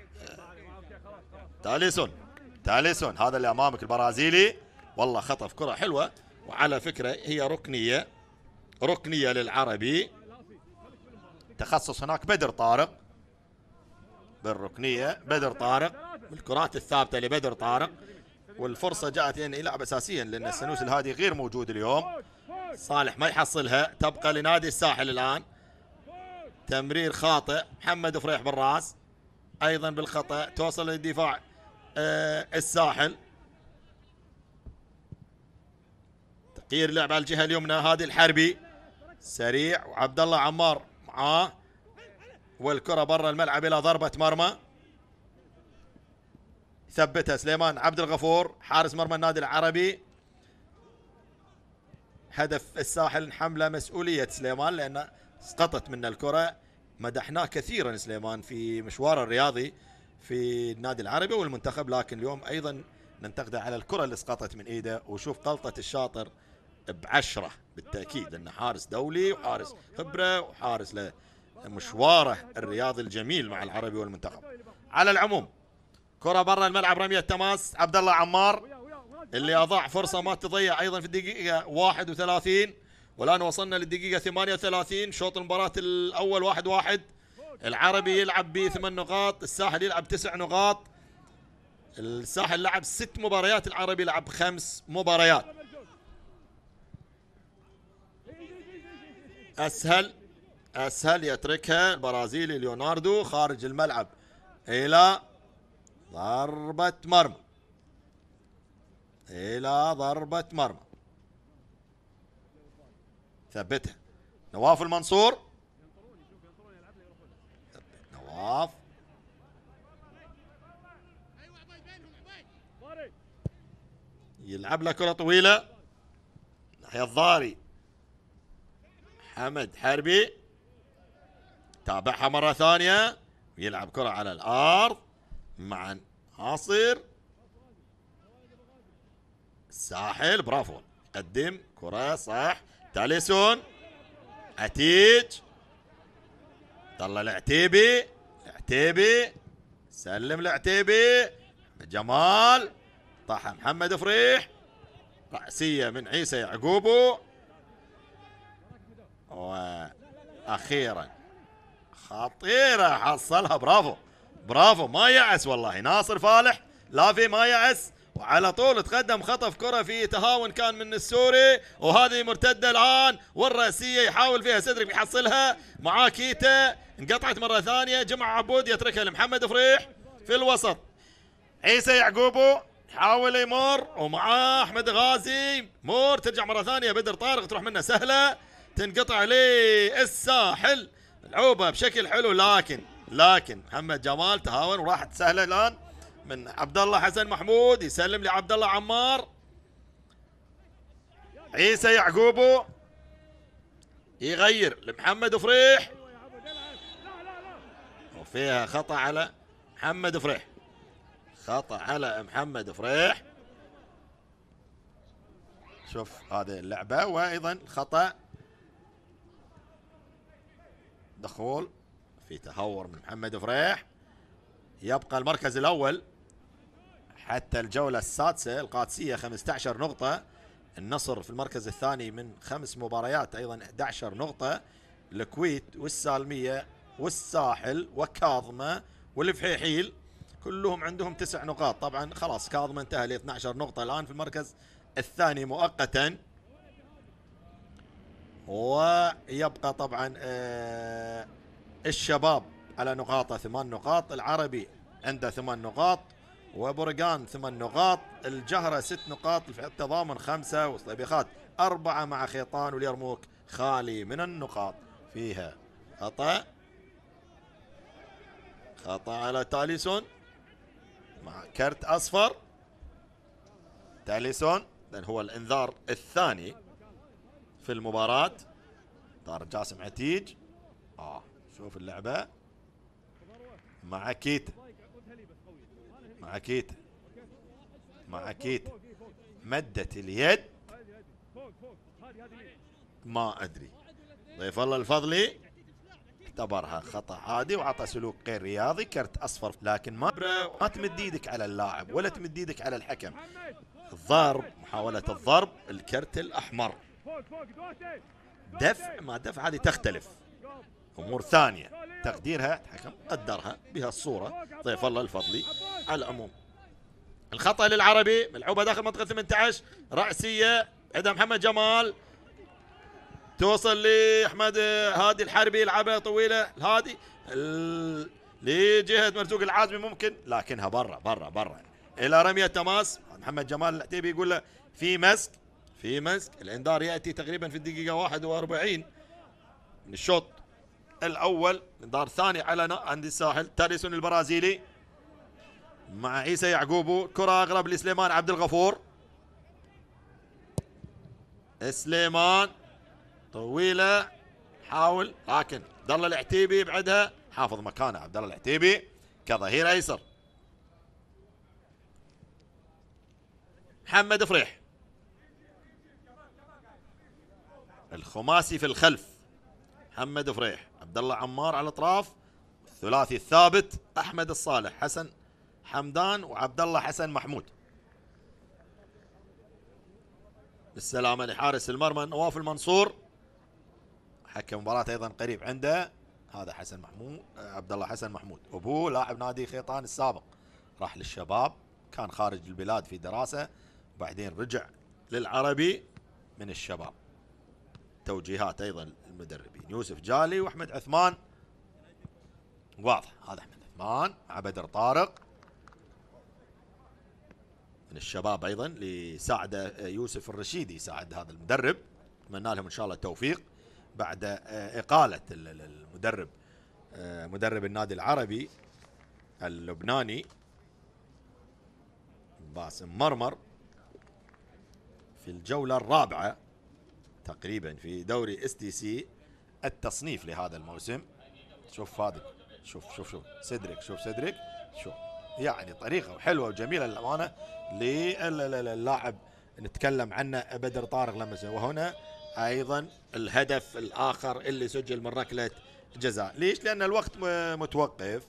[SPEAKER 1] تاليسون هذا اللي امامك البرازيلي، والله خطف كره حلوه، وعلى فكره هي ركنيه للعربي. تخصص هناك بدر طارق بالركنيه، بدر طارق بالكرات الثابته لبدر طارق، والفرصه جاءت يعني يلعب اساسيا لان السنوس الهادي غير موجود اليوم. صالح ما يحصلها، تبقى لنادي الساحل الان. تمرير خاطئ، محمد فريح بالراس ايضا بالخطا، توصل للدفاع الساحل. تغيير لعب على الجهه اليمنى، هادي الحربي سريع، وعبد الله عمار معاه، والكره برا الملعب الى ضربه مرمى. ثبتها سليمان عبد الغفور حارس مرمى النادي العربي. هدف الساحل حمله مسؤوليه سليمان لان سقطت من الكره. مدحناه كثيرا سليمان في مشواره الرياضي في النادي العربي والمنتخب، لكن اليوم ايضا ننتقده على الكره اللي سقطت من ايده. وشوف غلطه الشاطر ب10 بالتاكيد، لانه حارس دولي وحارس خبره وحارس لمشواره الرياضي الجميل مع العربي والمنتخب. على العموم كره برا الملعب، رميه تماس عبد الله عمار اللي اضاع فرصه ما تضيع ايضا في الدقيقه 31، والان وصلنا للدقيقه 38. شوط المباراه الاول 1-1، العربي يلعب ب8 نقاط، الساحل يلعب 9 نقاط. الساحل لعب 6 مباريات، العربي لعب 5 مباريات. اسهل يتركها البرازيلي ليوناردو خارج الملعب الى ضربة مرمى. ثبتها نواف المنصور، نواف يلعب له كرة طويلة ناحية الضاري، حمد حربي تابعها مرة ثانية، يلعب كرة على الأرض مع ناصر الساحل، برافو قدم كرة صح. تاليسون عتيج، طلع العتيبي سلم العتيبي، جمال طاح محمد فريح، رأسية من عيسى يعقوبو، وأخيرا خطيرة حصلها. برافو ما يأس والله ناصر فالح، لافي ما يأس، وعلى طول تقدم خطف كرة في تهاون كان من السوري، وهذه مرتدة الآن والرأسية يحاول فيها سدرك يحصلها، معاه كيتا انقطعت مرة ثانية. جمعة عبود يتركها لمحمد فريح في الوسط، عيسى يعقوبو يحاول يمر ومعاه احمد غازي، مور ترجع مرة ثانية بدر طارق تروح منه سهلة، تنقطع للساحل، ملعوبة بشكل حلو، لكن محمد جمال تهاون وراحت سهلة الآن من عبد الله حسن محمود، يسلم لعبد الله عمار. عيسى يعقوبو يغير لمحمد فريح، وفيها خطأ على محمد فريح، خطأ على محمد فريح. شوف هذه اللعبة، وأيضا خطأ دخول في تهور من محمد فريح. يبقى المركز الأول حتى الجولة السادسة القادسية 15 نقطة، النصر في المركز الثاني من 5 مباريات أيضا 11 نقطة، الكويت والسالمية والساحل وكاظمة والفحيحيل كلهم عندهم 9 نقاط. طبعا خلاص كاظمة انتهى ل 12 نقطة الآن في المركز الثاني مؤقتا. ويبقى طبعا الشباب على نقاطه 8 نقاط، العربي عنده 8 نقاط، وبرقان 8 نقاط، الجهرة 6 نقاط، التضامن 5، وصليبيخات 4 مع خيطان، واليرموك خالي من النقاط. فيها خطأ على تاليسون مع كرت أصفر. تاليسون لأن هو الإنذار الثاني في المباراة. طارق جاسم عتيج شوف اللعبة مع كيتا، مدت اليد، ما أدري. ضيف الله الفضلي اعتبرها خطأ عادي وعطى سلوك غير رياضي، كرت أصفر. لكن ما تمد ايدك على اللاعب ولا تمد ايدك على الحكم. الضرب، محاولة الضرب، الكرت الأحمر. دفع ما دفع هذه تختلف، أمور ثانية تقديرها الحكم قدرها بهالصورة. ضيف الله الفضلي. على العموم الخطأ للعربي، ملعوبة داخل منطقة 18، رأسية عندها محمد جمال، توصل لأحمد هادي الحربي، يلعبها طويلة الهادي لجهة مرزوق العازمي ممكن، لكنها برا إلى رمية تماس. محمد جمال العتيبي يقول له في مسك. الإنذار يأتي تقريبا في الدقيقة 41 من الشوط الأول. إنذار ثاني على عند الساحل. تاليسون البرازيلي مع عيسى يعقوبو، كرة أقرب لسليمان عبد الغفور. سليمان طويلة، حاول، لكن عبد الله العتيبي يبعدها، حافظ مكانه عبد الله العتيبي كظهير أيسر. محمد فريح الخماسي في الخلف، محمد فريح، عبد الله عمار على الاطراف، الثلاثي الثابت احمد الصالح، حسن حمدان، وعبد الله حسن محمود. بالسلامه لحارس المرمى نواف المنصور، حكم مباراة ايضا قريب عنده، هذا حسن محمود، عبد الله حسن محمود، ابوه لاعب نادي خيطان السابق، راح للشباب، كان خارج البلاد في دراسه، وبعدين رجع للعربي من الشباب. توجيهات ايضا المدربين يوسف جالي واحمد عثمان، واضح هذا احمد عثمان مع بدر طارق من الشباب ايضا، لساعده يوسف الرشيدي يساعد هذا المدرب، اتمنى لهم ان شاء الله التوفيق بعد اقاله المدرب مدرب النادي العربي اللبناني باسم مرمر في الجوله الرابعه تقريبا في دوري STC التصنيف لهذا الموسم. شوف هذا، شوف سيدريك، شوف يعني طريقه حلوه وجميله للامانه للاعب نتكلم عنه بدر طارق لما وهنا ايضا الهدف الاخر اللي سجل من ركله جزاء. ليش؟ لان الوقت متوقف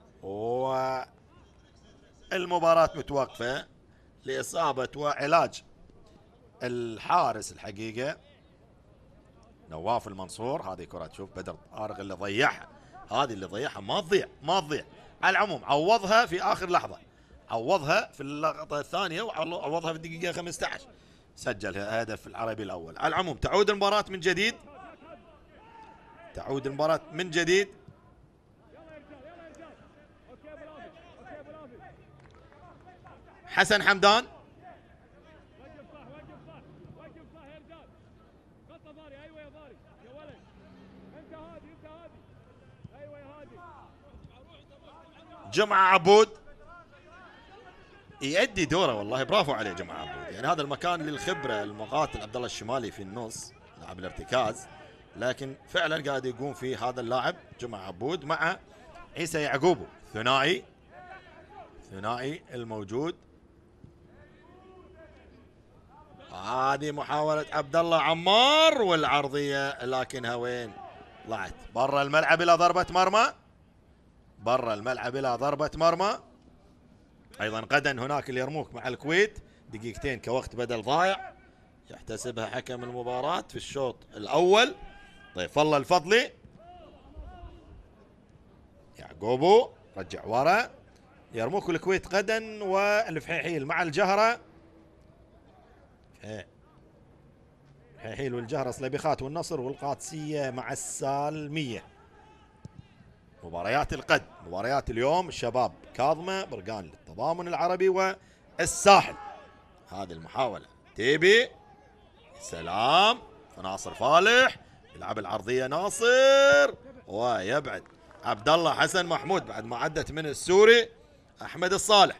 [SPEAKER 1] والمباراه متوقفه لاصابه وعلاج الحارس الحقيقه نواف المنصور. هذه كرة، تشوف بدر طارق اللي ضيعها، هذه اللي ضيعها ما تضيع. على العموم عوضها في اخر لحظه، عوضها في اللقطه الثانيه، وعوضها في الدقيقه 15 سجل هدف العربي الاول. على العموم تعود المباراه من جديد، حسن حمدان جمعة عبود يؤدي دوره والله، برافو عليه جماعه عبود. يعني هذا المكان للخبره، المقاتل عبد الله الشمالي في النص لاعب الارتكاز، لكن فعلا قاعد يقوم فيه هذا اللاعب جماعه عبود مع عيسى يعقوبو. ثنائي الموجود. هذه محاولة عبد الله عمار والعرضية، لكنها وين؟ طلعت برا الملعب الى ضربة مرمى. برا الملعب الى ضربة مرمى. ايضا غدا هناك اليرموك مع الكويت، دقيقتين كوقت بدل ضايع يحتسبها حكم المباراة في الشوط الاول. ضيف الله الفضلي، يعقوبو رجع ورا. يرموك الكويت غدا، والفحيحيل مع الجهرة. الفحيحيل والجهرة صليبيخات والنصر والقادسية مع السالمية. مباريات القد، مباريات اليوم الشباب كاظمة برقان للتضامن العربي والساحل. هذه المحاولة تيبي سلام، ناصر فالح يلعب العرضية، ناصر ويبعد عبد الله حسن محمود بعد ما عدت من السوري احمد الصالح.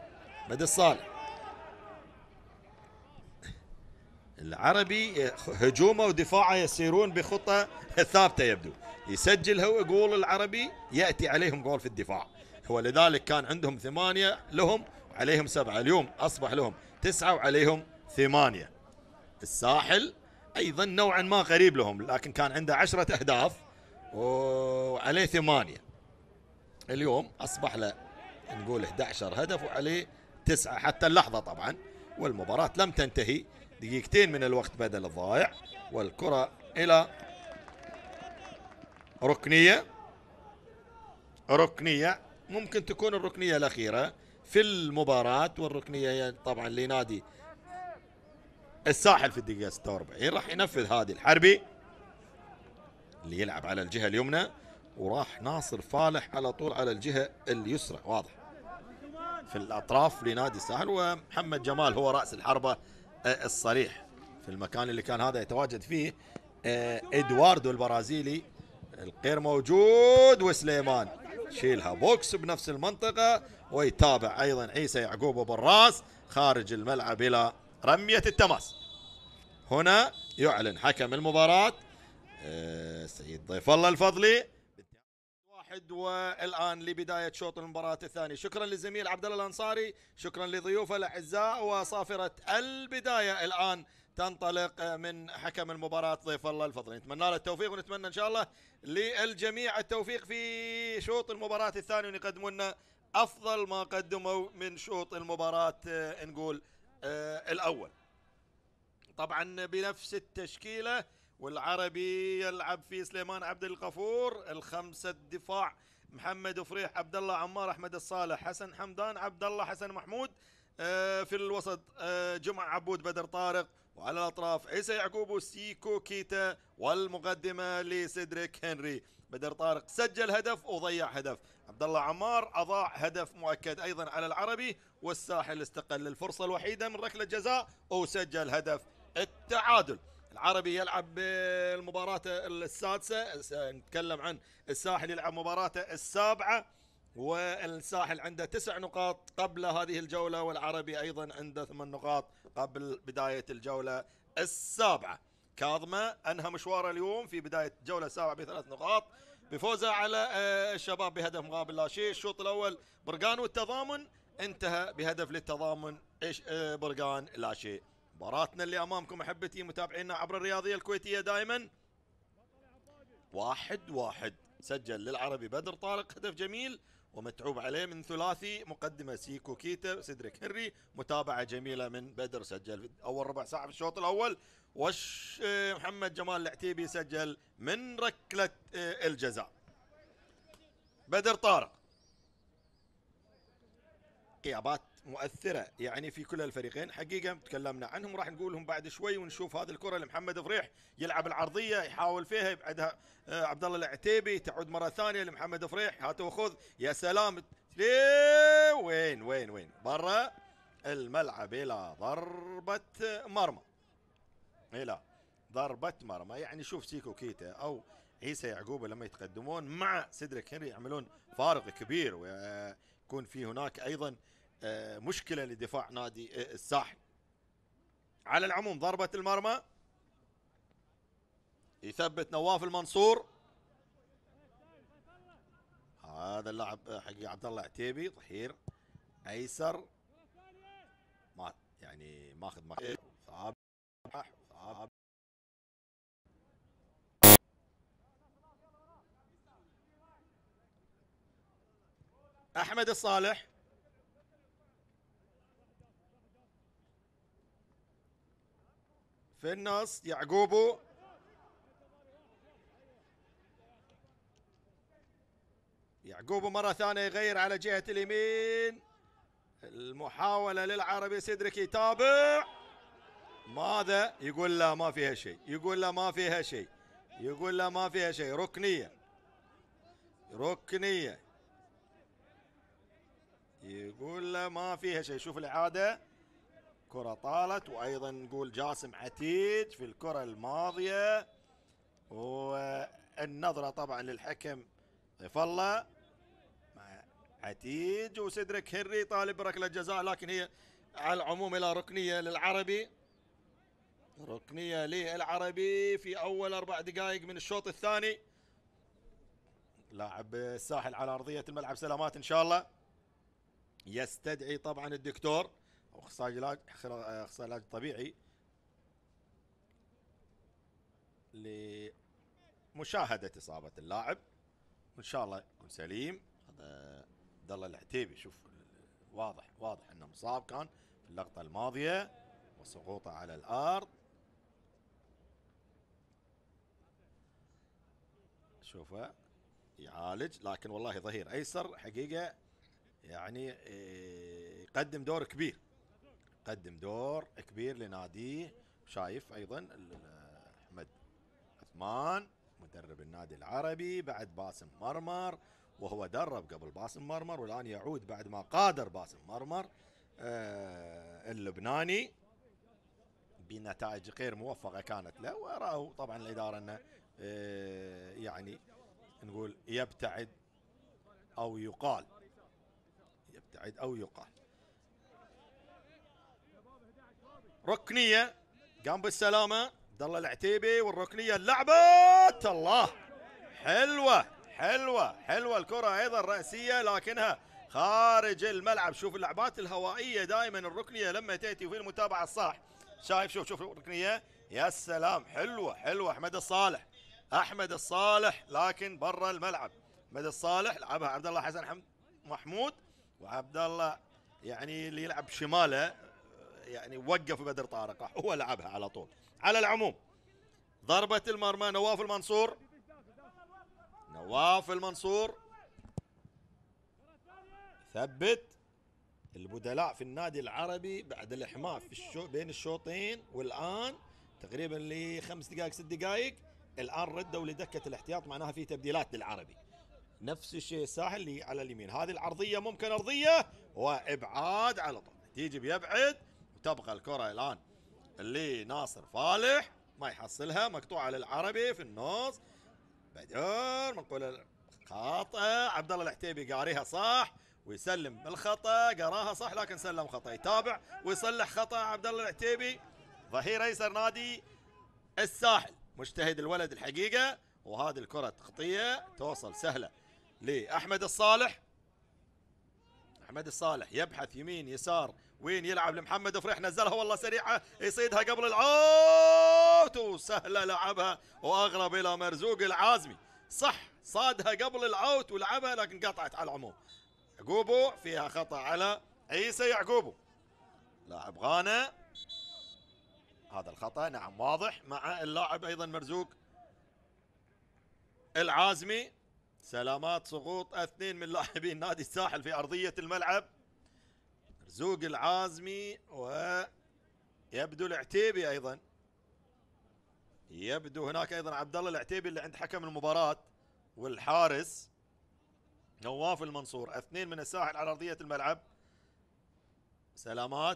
[SPEAKER 1] العربي هجومه ودفاعه يسيرون بخطة ثابتة، يبدو يسجل هو جول العربي يأتي عليهم جول في الدفاع، هو لذلك كان عندهم 8 لهم وعليهم 7، اليوم أصبح لهم 9 وعليهم 8. الساحل أيضا نوعا ما قريب لهم، لكن كان عنده 10 أهداف وعليه 8، اليوم أصبح له نقول 11 هدف وعليه 9 حتى اللحظة طبعا، والمباراة لم تنتهي، دقيقتين من الوقت بدل الضائع، والكرة إلى ركنية ممكن تكون الركنية الأخيرة في المباراة، والركنية هي طبعا لنادي الساحل في الدقيقة 46. راح ينفذ هادي الحربي اللي يلعب على الجهة اليمنى، وراح ناصر فالح على طول على الجهة اليسرى، واضح في الأطراف لنادي الساحل، ومحمد جمال هو رأس الحربة الصريح في المكان اللي كان هذا يتواجد فيه ادواردو البرازيلي الغير موجود، وسليمان شيلها بوكس بنفس المنطقة، ويتابع أيضا عيسى يعقوب بالراس خارج الملعب إلى رمية التماس. هنا يعلن حكم المباراة السيد ضيف الله الفضلي 1، والآن لبداية شوط المباراة الثاني. شكرا للزميل عبد الله الأنصاري، شكرا لضيوفه الأعزاء، وصافرة البداية الآن تنطلق من حكم المباراة ضيف الله الفضلي. نتمنى له التوفيق، ونتمنى إن شاء الله للجميع التوفيق في شوط المباراة الثاني، ويقدموا لنا أفضل ما قدموا من شوط المباراة نقول الأول. طبعا بنفس التشكيلة، والعربي يلعب في سليمان عبد الغفور، الخمسة دفاع محمد فريح، عبد الله عمار، احمد الصالح، حسن حمدان، عبد الله حسن محمود، في الوسط جمع عبود، بدر طارق، وعلى الاطراف عيسى يعقوب وسيكو كيتا، والمقدمة لسيدريك هنري. بدر طارق سجل هدف وضيع هدف، عبد الله عمار اضاع هدف مؤكد ايضا على العربي، والساحل استقل الفرصة الوحيدة من ركلة جزاء وسجل هدف التعادل. العربي يلعب المباراة السادسة، نتكلم عن الساحل يلعب مباراته السابعة، والساحل عنده 9 نقاط قبل هذه الجولة، والعربي أيضا عنده 8 نقاط قبل بداية الجولة السابعة. كاظمة أنهى مشواره اليوم في بداية الجولة السابعة ب3 نقاط بفوزه على الشباب بهدف مقابل لا شيء. الشوط الأول برقان والتضامن انتهى بهدف للتضامن برقان لا شيء. مباراتنا اللي امامكم احبتي متابعينا عبر الرياضيه الكويتيه دائما 1-1، سجل للعربي بدر طارق هدف جميل ومتعوب عليه من ثلاثي، مقدمه سيكو كيتا سيدريك هنري، متابعه جميله من بدر سجل في اول ربع ساعه في الشوط الاول، محمد جمال العتيبي سجل من ركله الجزاء. بدر طارق غيابات مؤثرة يعني في كل الفريقين حقيقة، تكلمنا عنهم راح نقولهم بعد شوي، ونشوف هذه الكرة لمحمد فريح يلعب العرضية يحاول فيها يبعدها عبد الله العتيبي، تعود مرة ثانية لمحمد فريح، هات وخذ يا سلام، وين برا الملعب إلى ضربة مرمى، يعني شوف سيكو كيتا أو عيسى يعقوب لما يتقدمون مع سيدريك هنري يعملون فارق كبير، ويكون في هناك أيضا مشكلة لدفاع نادي الساحل. على العموم ضربة المرمى يثبت نواف المنصور. هذا اللاعب حقيقي عبد الله عتيبي ظهير ايسر، ما يعني ماخذ ثابت. احمد الصالح في النص، يعقوبو مرة ثانية يغير على جهة اليمين. المحاولة للعربي سيدريك يتابع، ماذا يقول؟ لا ما فيها شيء، يقول لا ما فيها شيء، يقول لا ما فيها شيء، ركنية يقول لا ما فيها شيء. شوف الإعادة، كرة طالت، وأيضا نقول جاسم عتيج في الكرة الماضية، والنظرة طبعا للحكم ضيف الله مع عتيج وسيدريك هنري طالب بركلة جزاء، لكن هي على العموم إلى ركنية للعربي. ركنية للعربي في أول 4 دقائق من الشوط الثاني. لاعب الساحل على أرضية الملعب، سلامات إن شاء الله. يستدعي طبعا الدكتور أو أخصائي علاج طبيعي لمشاهدة إصابة اللاعب، وإن شاء الله يكون سليم. هذا عبد الله العتيبي، شوف واضح أنه مصاب كان في اللقطة الماضية وسقوطه على الأرض. شوفه يعالج، لكن والله ظهير ايسر حقيقه يعني يقدم دور كبير، لناديه. شايف ايضا احمد عثمان مدرب النادي العربي بعد باسم مرمر، وهو درب قبل باسم مرمر، والان يعود بعد ما قادر باسم مرمر اللبناني بنتائج غير موفقه كانت له. ورأوا طبعا الاداره انه يعني نقول يبتعد او يقال. ركنيه قام بالسلامه عبد الله العتيبي، والركنيه لعبت الله، حلوه الكره ايضا راسيه لكنها خارج الملعب. شوف اللعبات الهوائيه دائما الركنيه لما تاتي في المتابعه الصح. شايف شوف الركنيه، يا سلام، حلوه احمد الصالح لكن برا الملعب. احمد الصالح لعبها عبد الله حسن محمود، وعبد الله يعني اللي يلعب شماله يعني وقف بدر طارق، هو لعبها على طول. على العموم ضربة المرمى نواف المنصور ثبت البدلاء في النادي العربي بعد الاحماء في بين الشوطين، والان تقريبا ل5 دقائق 6 دقائق الان ردوا لدكه الاحتياط، معناها في تبديلات للعربي. نفس الشيء الساحل اللي على اليمين، هذه العرضيه ممكن ارضيه وابعاد على طول، تيجي بيبعد وتبقى الكره الان اللي ناصر فالح ما يحصلها، مقطوعه للعربي في النص بدون منقول خاطئه. عبد الله العتيبي قاريها صح ويسلم بالخطا، قراها صح لكن سلم خطا، يتابع ويصلح خطا عبد الله العتيبي ظهير ايسر نادي الساحل. مجتهد الولد الحقيقه، وهذه الكره تغطيه توصل سهله لاحمد الصالح. احمد الصالح يبحث يمين يسار وين يلعب لمحمد فريح، نزلها والله سريعه يصيدها قبل العوت وسهله لعبها واغرب الى مرزوق العازمي، صح صادها قبل العوت ولعبها لكن قطعت على العموم. يعقوبو فيها خطا على عيسى يعقوبو لاعب غانا، هذا الخطا نعم واضح مع اللاعب ايضا مرزوق العازمي. سلامات سقوط 2 من لاعبين نادي الساحل في ارضيه الملعب، مرزوق العازمي ويبدو العتيبي ايضا، يبدو هناك ايضا عبد الله العتيبي اللي عند حكم المباراه، والحارس نواف المنصور. 2 من الساحل على ارضيه الملعب. سلامات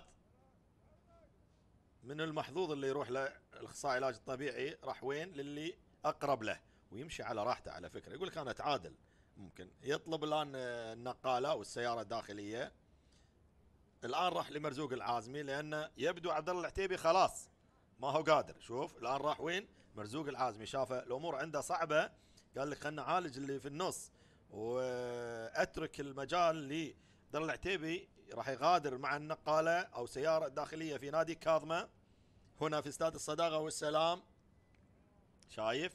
[SPEAKER 1] من المحظوظ اللي يروح لاخصائي العلاج الطبيعي، راح وين؟ للي اقرب له ويمشي على راحته. على فكره يقول لك انا اتعادل، ممكن يطلب الان النقاله والسياره الداخليه الان راح لمرزوق العازمي، لانه يبدو عبد الله العتيبي خلاص ما هو قادر. شوف الان راح وين مرزوق العازمي، شافه الامور عنده صعبه، قال لك خلنا نعالج اللي في النص واترك المجال لعبد الله العتيبي. راح يغادر مع النقاله او سياره داخليه في نادي كاظمه هنا في استاد الصداقه والسلام. شايف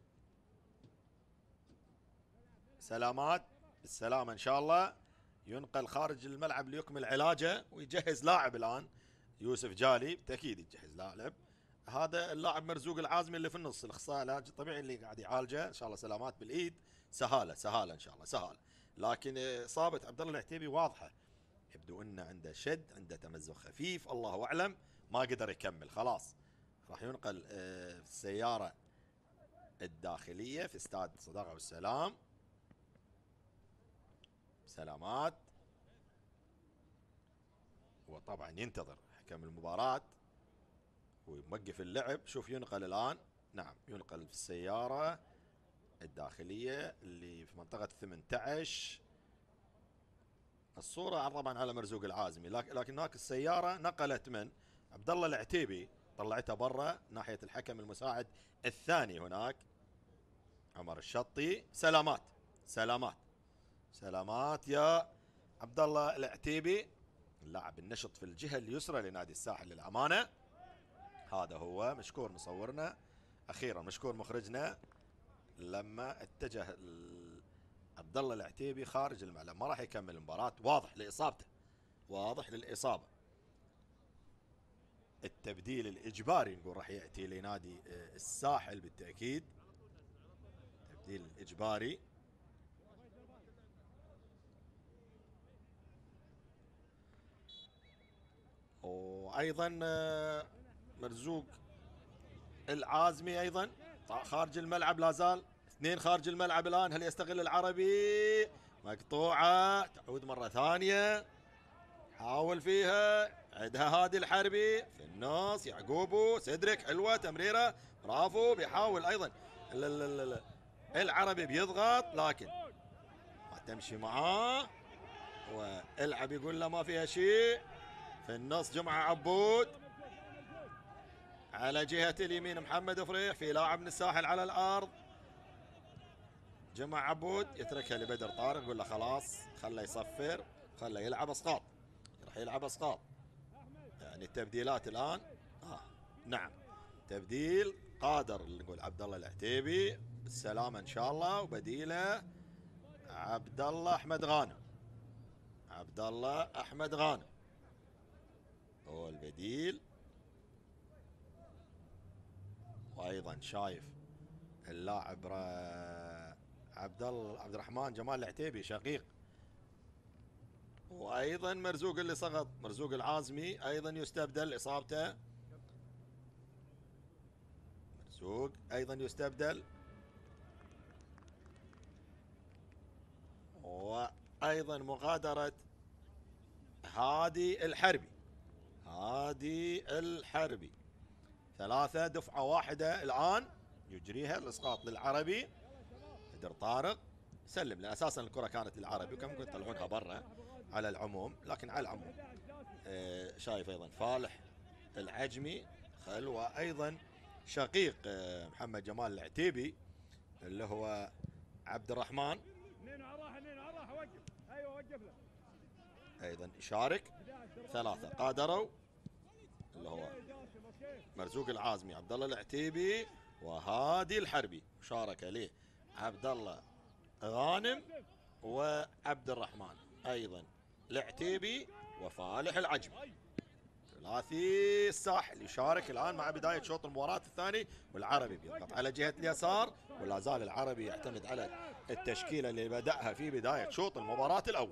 [SPEAKER 1] سلامات بالسلامه ان شاء الله. ينقل خارج الملعب ليكمل علاجه ويجهز لاعب الان. يوسف جالي بالتاكيد يجهز لاعب. هذا اللاعب مرزوق العازمي اللي في النص، الاخصائي العلاج الطبيعي اللي قاعد يعالجه، ان شاء الله سلامات بالايد. سهاله ان شاء الله سهاله. لكن اصابه عبد الله العتيبي واضحه، يبدو انه عنده شد، عنده تمزق خفيف، الله اعلم، ما قدر يكمل خلاص. راح ينقل في السياره الداخليه في استاد الصداقه والسلام. سلامات. وطبعا ينتظر حكم المباراة ويوقف اللعب. شوف ينقل الآن، نعم ينقل في السيارة الداخلية اللي في منطقة 18. الصورة طبعا على مرزوق العازمي، لكن هناك السيارة نقلت من عبد الله العتيبي، طلعتها برا ناحية الحكم المساعد الثاني هناك عمر الشطي. سلامات يا عبد الله العتيبي، اللاعب النشط في الجهة اليسرى لنادي الساحل للأمانة. هذا هو مشكور مصورنا أخيرا، مشكور مخرجنا لما اتجه عبد الله العتيبي خارج الملعب، ما راح يكمل المباراة، واضح للإصابة. التبديل الإجباري نقول راح يأتي لنادي الساحل بالتأكيد، التبديل الإجباري. وايضا مرزوق العازمي ايضا خارج الملعب، لا زال 2 خارج الملعب الان. هل يستغل العربي؟ مقطوعه، تعود مره ثانيه، حاول فيها، عندها هادي الحربي في النص، يعقوبو سيدريك، حلوه تمريره، برافو. بيحاول ايضا العربي بيضغط لكن ما تمشي معاه، والعب يقول له ما فيها شيء. في النص جمعة عبود، على جهة اليمين محمد فريح، في لاعب من الساحل على الأرض. جمعة عبود يتركها لبدر طارق، يقول له خلاص خله يصفر، خله يلعب اسقاط، راح يلعب اسقاط. يعني التبديلات الآن نعم تبديل قادر نقول عبد الله العتيبي بالسلامة إن شاء الله، وبديله عبد الله أحمد غانم هو البديل. وايضا شايف اللاعب عبد الرحمن جمال العتيبي شقيق، وايضا مرزوق اللي سقط، مرزوق العازمي ايضا يستبدل، اصابته مرزوق ايضا يستبدل. وايضا مغادرة هادي الحربي 3 دفعة واحدة الآن يجريها الإسقاط للعربي. بدر طارق سلم، لأن أساسا الكرة كانت للعربي وكان ممكن يطلعونها برا على العموم، لكن على العموم شايف أيضا فالح العجمي وأيضا شقيق محمد جمال العتيبي اللي هو عبد الرحمن أيضا يشارك. 3 قادروا اللي هو مرزوق العازمي، عبد الله العتيبي، وهادي الحربي. شارك له عبد الله غانم وعبد الرحمن، ايضا العتيبي وفالح العجمي. ثلاثي الساحل يشارك الان مع بدايه شوط المباراه الثاني، والعربي بيضغط على جهه اليسار، ولا زال العربي يعتمد على التشكيله اللي بداها في بدايه شوط المباراه الاول.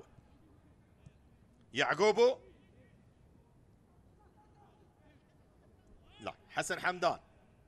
[SPEAKER 1] يعقوبو، لا حسن حمدان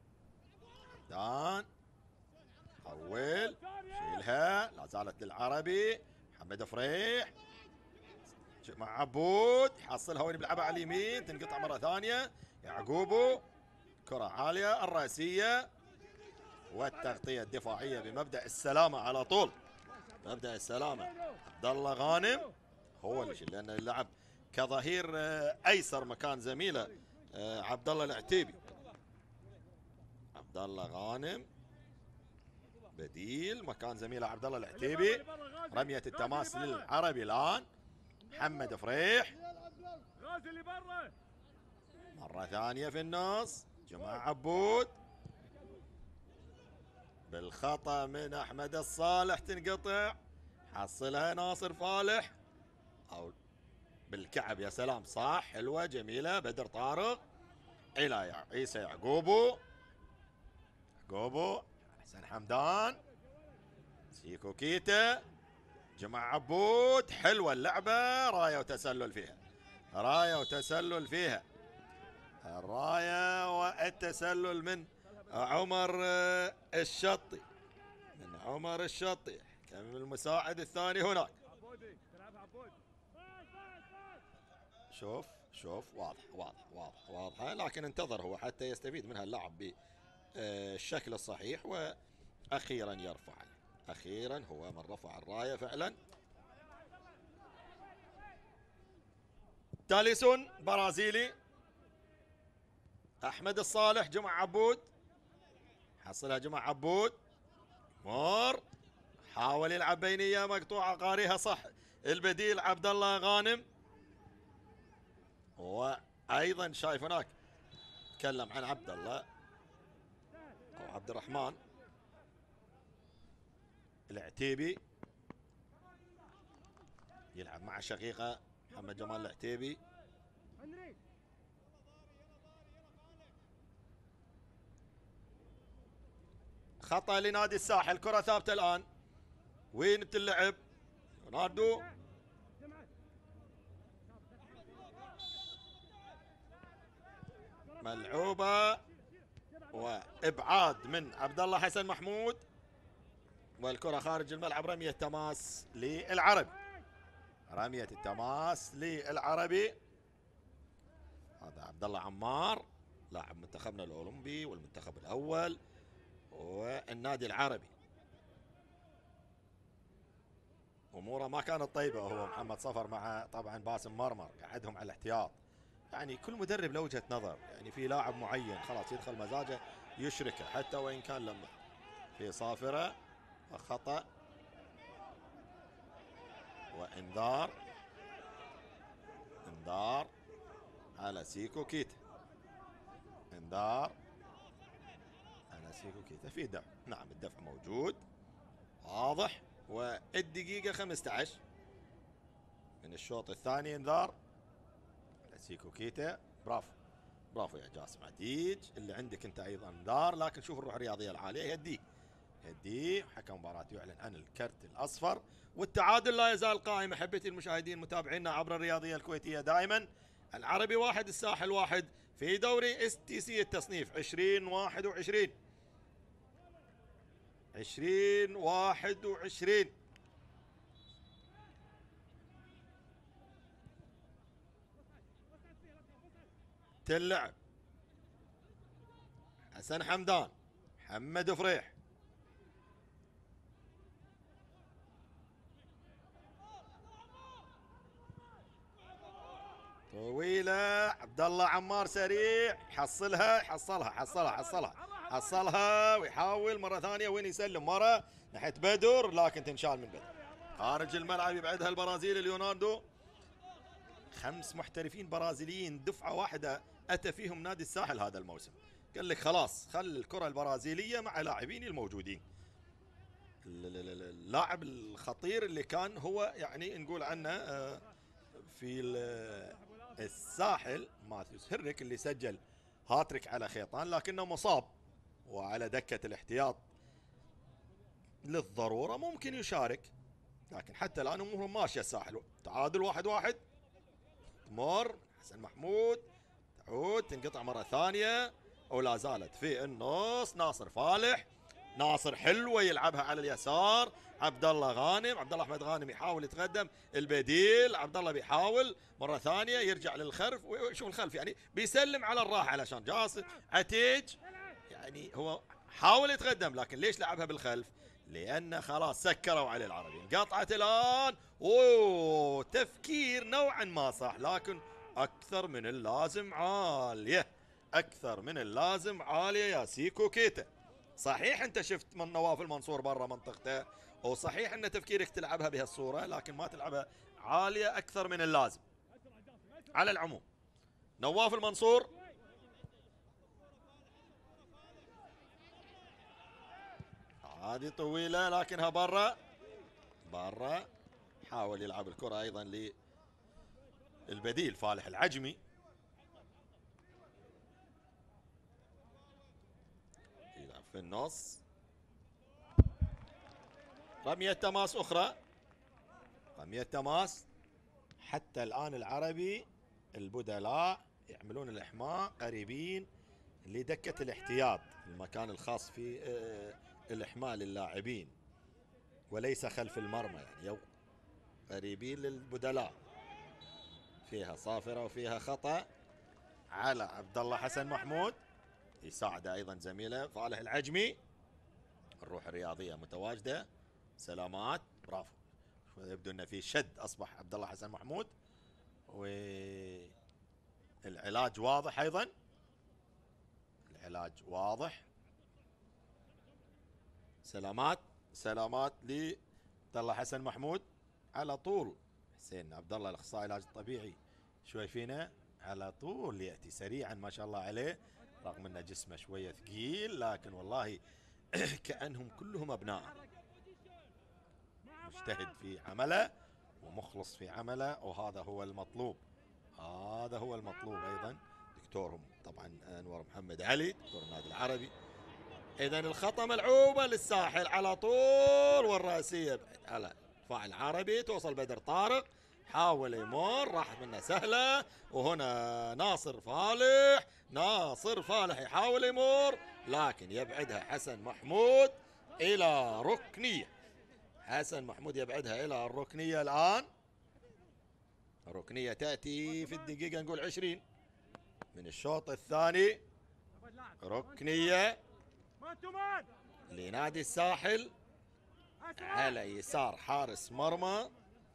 [SPEAKER 1] حول، شيلها، لا زالت للعربي. محمد فريح مع عبود، يحصلها وين بيلعبها على اليمين، تنقطع مره ثانيه. يعقوبو كره عاليه الراسيه، والتغطيه الدفاعيه بمبدا السلامه على طول، مبدا السلامه. عبد الله غانم هو اللي لان اللعب كظهير ايسر مكان زميله عبد الله العتيبي. عبد الله غانم بديل مكان زميله عبد الله العتيبي. رمية التماس للعربي الان. محمد فريح
[SPEAKER 2] غازي اللي برا
[SPEAKER 1] مرة ثانية في النص. جماعة عبود بالخطأ من أحمد الصالح تنقطع. حصلها ناصر فالح أو بالكعب. يا سلام صح حلوة جميلة. بدر طارق إلى عيسى يعقوبو. حسن حمدان سيكو كيتا. جماعة عبود حلوة اللعبة. راية وتسلل فيها. الراية والتسلل من عمر الشطي. كم المساعد الثاني هناك. شوف واضحة لكن انتظر هو حتى يستفيد منها اللاعب بالشكل الصحيح وأخيرا يرفع. أخيرا هو من رفع الراية فعلا. تاليسون برازيلي. أحمد الصالح. جمع عبود حصلها. جمع عبود حاول يلعب بينية مقطوعة قاريها صح البديل عبد الله غانم. وأيضا شايف هناك تكلم عن عبد الله أو عبد الرحمن العتيبي يلعب مع شقيقه محمد جمال العتيبي. خطأ لنادي الساحل. كرة ثابتة الآن. وين بتلعب؟ رونالدو ملعوبة وإبعاد من عبد الله حسن محمود والكرة خارج الملعب. رمية تماس للعربي. هذا عبد الله عمار لاعب منتخبنا الأولمبي والمنتخب الأول والنادي العربي. اموره ما كانت طيبه هو محمد صفر مع طبعا باسم مرمر قعدهم على الاحتياط. يعني كل مدرب له وجهه نظر. يعني في لاعب معين خلاص يدخل مزاجه يشركه حتى وان كان لما في صافره. وخطا وانذار على سيكو كيتا. في دفع. نعم الدفع موجود واضح. والدقيقة 15 من الشوط الثاني. انذار على سيكو كيتا. برافو يا جاسم عديج اللي عندك انت ايضا انذار. لكن شوف الروح الرياضية العالية يهديه. حكم مباراة يعلن عن الكرت الاصفر. والتعادل لا يزال قائم. احبتي المشاهدين متابعينا عبر الرياضية الكويتية دائما. العربي 1 الساحل 1 في دوري STC التصنيف 2021. تلعب حسن حمدان. محمد فريح طويلة. عبد الله عمار سريع. حصلها ويحاول مرة ثانية. وين يسلم مرة ناحية بدر لكن تنشال من بدر. خارج الملعب يبعدها البرازيلي ليوناردو. 5 محترفين برازيليين دفعة واحدة أتى فيهم نادي الساحل هذا الموسم. قال لك خلاص خل الكرة البرازيلية مع لاعبين الموجودين. اللاعب الخطير اللي كان هو يعني نقول عنه في الساحل ماثيوس هيريك اللي سجل هاتريك على خيطان لكنه مصاب وعلى دكة الاحتياط للضرورة. ممكن يشارك لكن حتى الآن أمورهم ماشية. الساحل تعادل 1-1. تمر حسن محمود تعود تنقطع مرة ثانية ولا زالت في النص. ناصر فالح. ناصر حلوة يلعبها على اليسار. عبد الله احمد غانم يحاول يتقدم. البديل عبد الله بيحاول مرة ثانية يرجع للخلف. وشوف الخلف يعني بيسلم على الراحة علشان جاسم عتيج يعني هو حاول يتقدم لكن ليش لعبها بالخلف؟ لأن خلاص سكروا على العربي. انقطعت الآن، اوه تفكير نوعا ما صح، لكن أكثر من اللازم عالية، أكثر من اللازم عالية يا سيكو كيتا. صحيح أنت شفت من نواف المنصور برا منطقته، وصحيح أن تفكيرك تلعبها بهالصورة، لكن ما تلعبها عالية أكثر من اللازم. على العموم نواف المنصور هذه طويلة لكنها برا، برا. حاول يلعب الكرة أيضا للبديل فالح العجمي. يلعب في النص، رمية تماس أخرى، رمية تماس. حتى الآن العربي البدلاء يعملون الإحماء قريبين لدكة الاحتياط، المكان الخاص في الإحماء للاعبين، وليس خلف المرمى، يعني قريبين للبدلاء. فيها صافرة وفيها خطأ على عبد الله حسن محمود، يساعد أيضا زميله فالح العجمي. الروح الرياضية متواجدة، سلامات، برافو. يبدو أن في شد أصبح عبد الله حسن محمود، والعلاج واضح أيضا، العلاج واضح. سلامات، سلامات لعبد الله حسن محمود على طول. حسين عبد الله الاخصائي العلاج الطبيعي شوي فينا، على طول ياتي سريعا ما شاء الله عليه، رغم ان جسمه شويه ثقيل، لكن والله كانهم كلهم ابناء. مجتهد في عمله ومخلص في عمله، وهذا هو المطلوب، هذا هو المطلوب. ايضا دكتورهم طبعا انور محمد علي، دكتور النادي العربي. اذا الخطا ملعوبه للساحل على طول، والراسيه على دفاع العربي، توصل بدر طارق، حاول يمر، راحت منه سهله. وهنا ناصر فالح، ناصر فالح يحاول يمر، لكن يبعدها حسن محمود الى ركنيه. حسن محمود يبعدها الى الركنيه. الان الركنيه تاتي في الدقيقه نقول 20 من الشوط الثاني. ركنيه لنادي الساحل على يسار حارس مرمى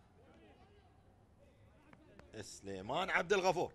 [SPEAKER 1] سليمان عبد الغفور.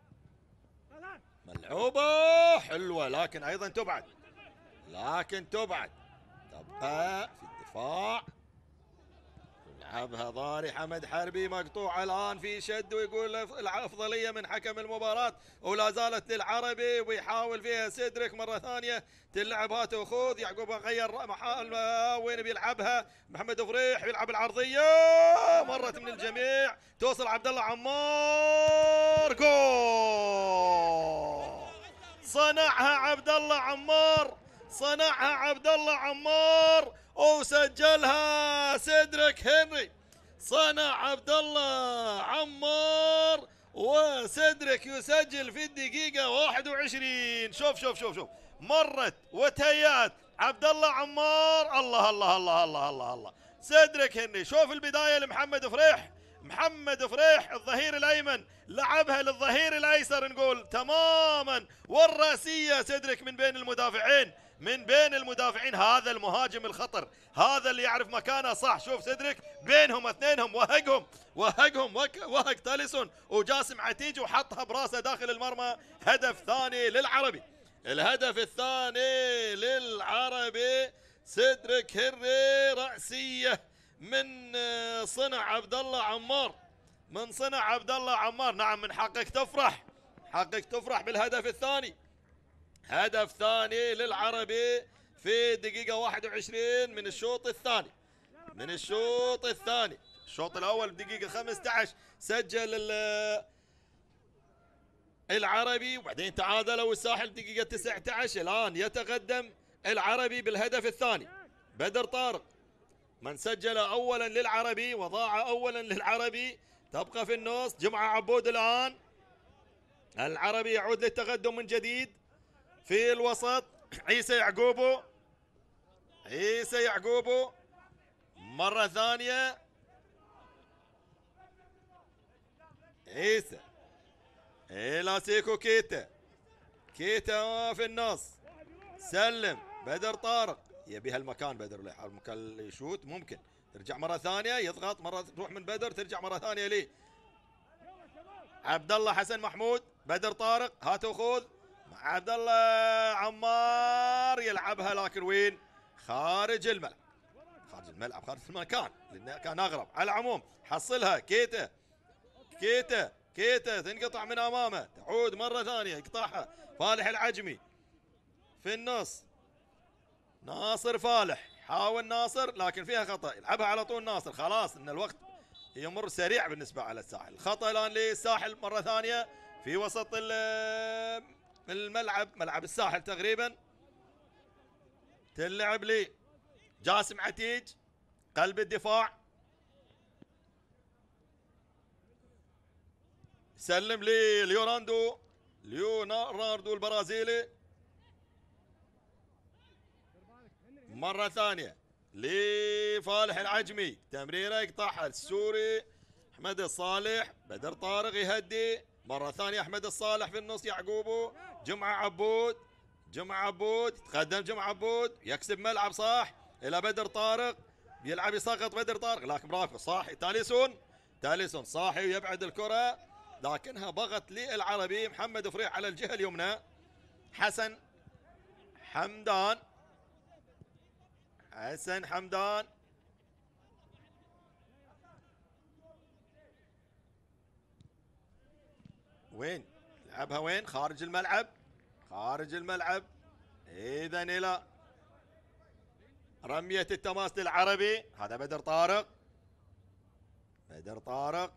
[SPEAKER 1] ملعوبة حلوة، لكن أيضا تبعد، لكن تبعد، تبقى في الدفاع. يلعبها ضاري حمد حربي، مقطوعة الآن في شد، ويقول الأفضلية من حكم المباراة، ولا زالت للعربي، ويحاول فيها سيدريك مرة ثانية، تلعب هات وخوذ. يعقوب غير محل وين بيلعبها، محمد فريح بيلعب العرضية، مرت من الجميع، توصل عبد الله عمار، جول. صنعها عبد الله عمار، صنعها عبد الله عمار، وسجلها سيدريك هنري. صنع عبد الله عمار، وسيدريك يسجل في الدقيقة 21. شوف شوف شوف شوف، مرت وتهيأت عبد الله عمار، الله الله الله الله الله الله. سيدريك هنري، شوف البداية لمحمد فريح، محمد فريح الظهير الأيمن لعبها للظهير الأيسر نقول تماما، والراسية سيدريك من بين المدافعين، من بين المدافعين. هذا المهاجم الخطر، هذا اللي يعرف مكانه صح. شوف سيدريك بينهم اثنينهم، وهقهم وهق تاليسون وجاسم عتيج، وحطها براسه داخل المرمى. هدف ثاني للعربي، الهدف الثاني للعربي. سيدريك هنري، رأسية من صنع عبد الله عمار، من صنع عبد الله عمار. نعم، من حقك تفرح، حقك تفرح بالهدف الثاني. هدف ثاني للعربي في دقيقة 21 من الشوط الثاني، من الشوط الثاني. الشوط الأول بدقيقة 15 سجل العربي، وبعدين تعادلوا الساحل دقيقة 19. الآن يتقدم العربي بالهدف الثاني. بدر طارق من سجل أولا للعربي وضاع أولا للعربي. تبقى في النص جمعة عبود. الآن العربي يعود للتقدم من جديد. في الوسط عيسى يعقوبو، عيسى يعقوبو مرة ثانية، عيسى إلى سيكو كيتا، كيتا في النص، سلم بدر طارق، يبي هالمكان بدر له، المكان اللي يشوت ممكن ترجع مره ثانيه يضغط، مره تروح من بدر ترجع مره ثانيه ليه عبد الله حسن محمود. بدر طارق هات وخذ مع عبد الله عمار يلعبها، لكن وين؟ خارج الملعب، خارج الملعب، خارج المكان لانه كان اغرب. على العموم حصلها كيتا، كيتا تنقطع من امامه، تعود مره ثانيه يقطعها فالح العجمي في النص. ناصر فالح، حاول ناصر لكن فيها خطا، يلعبها على طول ناصر، خلاص ان الوقت يمر سريع بالنسبه على الساحل. الخطا الان للساحل مره ثانيه في وسط الملعب، ملعب الساحل تقريبا. تلعب لي جاسم عتيج قلب الدفاع، سلم لي ليوناردو البرازيلي مرة ثانية لفالح العجمي، تمريرة يقطعها السوري أحمد الصالح. بدر طارق يهدي مرة ثانية، أحمد الصالح في النص، يعقوبو جمعة عبود، يتقدم جمعة عبود يكسب ملعب صح إلى بدر طارق، يلعب يسقط بدر طارق لكن برافو صاحي تاليسون صاحي ويبعد الكرة لكنها بغت للعربي. محمد فريح على الجهة اليمنى، حسن حمدان وين لعبها؟ وين؟ خارج الملعب. اذا الى رمية التماس للعربي، هذا بدر طارق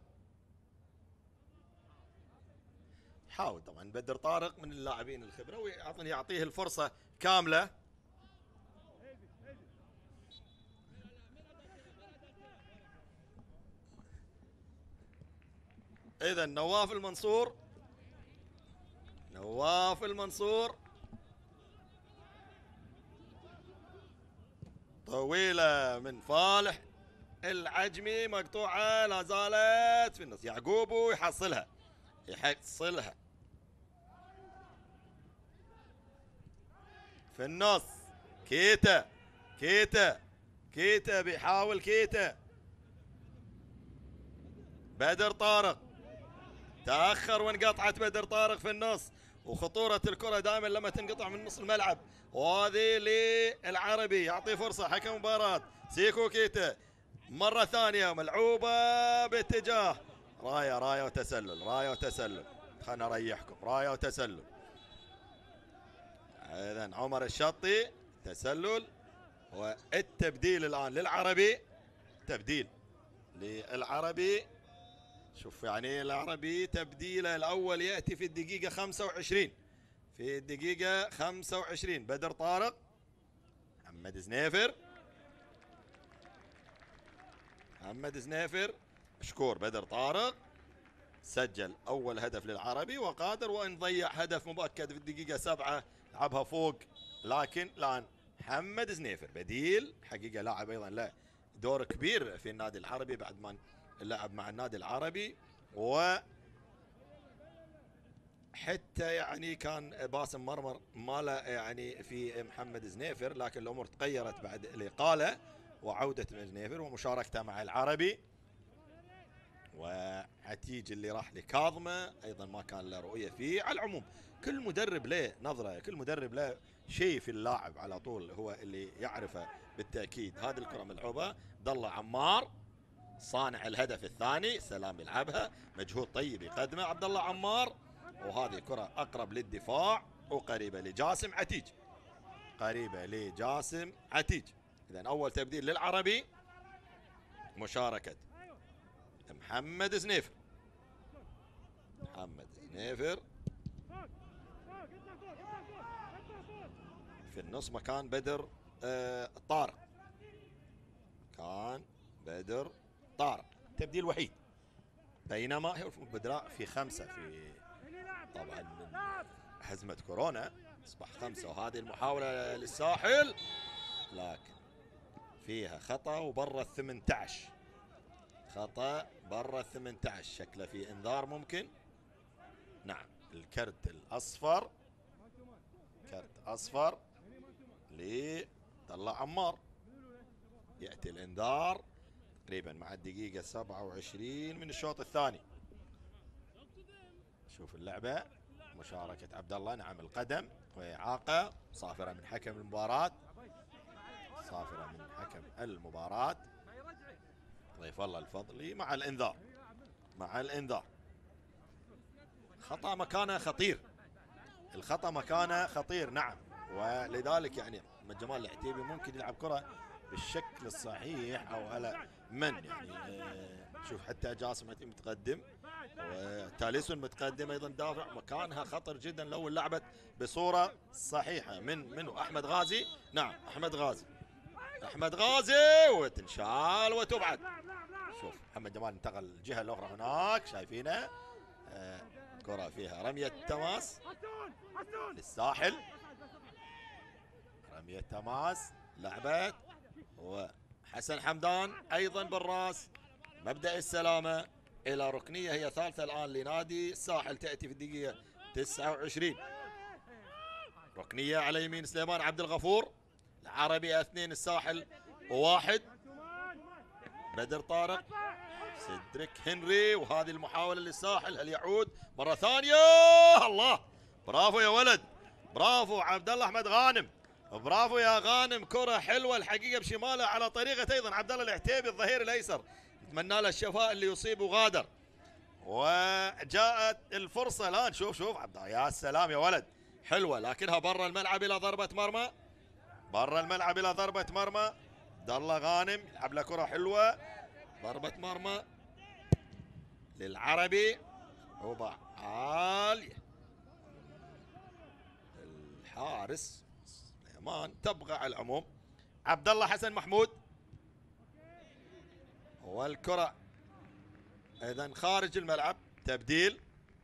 [SPEAKER 1] حاول طبعا بدر طارق من اللاعبين الخبرة ويعطيه الفرصة كاملة. اذا نواف المنصور طويلة من فالح العجمي، مقطوعة لا زالت في النص، يعقوبو يحصلها في النص. كيتا بيحاول بدر طارق تأخر وانقطعت بدر طارق في النص، وخطورة الكرة دائما لما تنقطع من نص الملعب، وهذه للعربي يعطي فرصة حكم مباراة سيكو كيتا مرة ثانية، ملعوبة باتجاه راية وتسلل، خلنا نريحكم، راية وتسلل. إذن عمر الشطي تسلل، والتبديل الآن للعربي، شوف يعني العربي تبديله الأول يأتي في الدقيقة 25. بدر طارق، محمد زنيفر مشكور. بدر طارق سجل أول هدف للعربي وقادر وإن ضيع هدف مؤكد في الدقيقة 7 لعبها فوق، لكن الآن محمد زنيفر بديل حقيقة، لاعب أيضا له دور كبير في النادي العربي بعد ما لعب مع النادي العربي، وحتى يعني كان باسم مرمر ما له يعني في محمد زنيفر، لكن الأمور تغيرت بعد الإقالة وعودة زنيفر ومشاركته مع العربي. وعتيج اللي راح لكاظمة أيضا ما كان له رؤية فيه. على العموم كل مدرب له نظرة، كل مدرب له شيء في اللاعب على طول هو اللي يعرفه بالتأكيد. هذه الكرة ملعوبة، عبد الله عمار صانع الهدف الثاني، سلام يلعبها، مجهود طيب يقدمه عبد الله عمار، وهذه كرة أقرب للدفاع وقريبة لجاسم عتيج. إذن أول تبديل للعربي، مشاركة محمد زنيفر في النص مكان بدر طارق، تبديل وحيد، بينما بدراء في 5 في طبعا من هزمة كورونا اصبح 5، وهذه المحاولة للساحل لكن فيها خطأ وبرا 18، شكله في انذار ممكن. نعم، الكرت الاصفر، عبد الله عمار. ياتي الانذار تقريبا مع الدقيقة 27 من الشوط الثاني. شوف اللعبة، مشاركة عبد الله، نعم القدم وإعاقة صافرة من حكم المباراة. صافرة من حكم المباراة ضيف الله الفضلي مع الإنذار. مع الإنذار. خطأ مكانه خطير. الخطأ مكانه خطير نعم، ولذلك يعني جمال العتيبي ممكن يلعب كرة بالشكل الصحيح او على من يعني شوف حتى جاسم متقدم وتاليسون متقدم ايضا دافع، مكانها خطر جدا لو لعبت بصوره صحيحه من احمد غازي. نعم احمد غازي. احمد غازي وتنشال وتبعد. شوف محمد جمال انتقل الجهه الاخرى هناك شايفينه. كره فيها رميه تماس للساحل. رميه تماس لعبت وحسن حمدان ايضا بالراس. مبدأ السلامة الى ركنية هي ثالثة الان لنادي الساحل، تأتي في الدقيقة 29. ركنية على يمين سليمان عبد الغفور. العربي 2 الساحل 1. بدر طارق سيدريك هنري، وهذه المحاولة للساحل، هل يعود مرة ثانية؟ الله برافو يا ولد، برافو عبد الله احمد غانم، برافو يا غانم. كرة حلوة الحقيقة بشماله على طريقة ايضا عبد الله العتيبي الظهير الايسر، نتمنى له الشفاء اللي يصيب وغادر. وجاءت الفرصة الان، شوف عبد الله، يا سلام يا ولد، حلوة لكنها برا الملعب الى ضربة مرمى. برا الملعب الى ضربة مرمى. عبد الله غانم يلعب له كرة حلوة، ضربة مرمى للعربي، عقوبة عالية. الحارس سليمان تبغى على العموم. عبد الله حسن محمود، والكرة اذا خارج الملعب. تبديل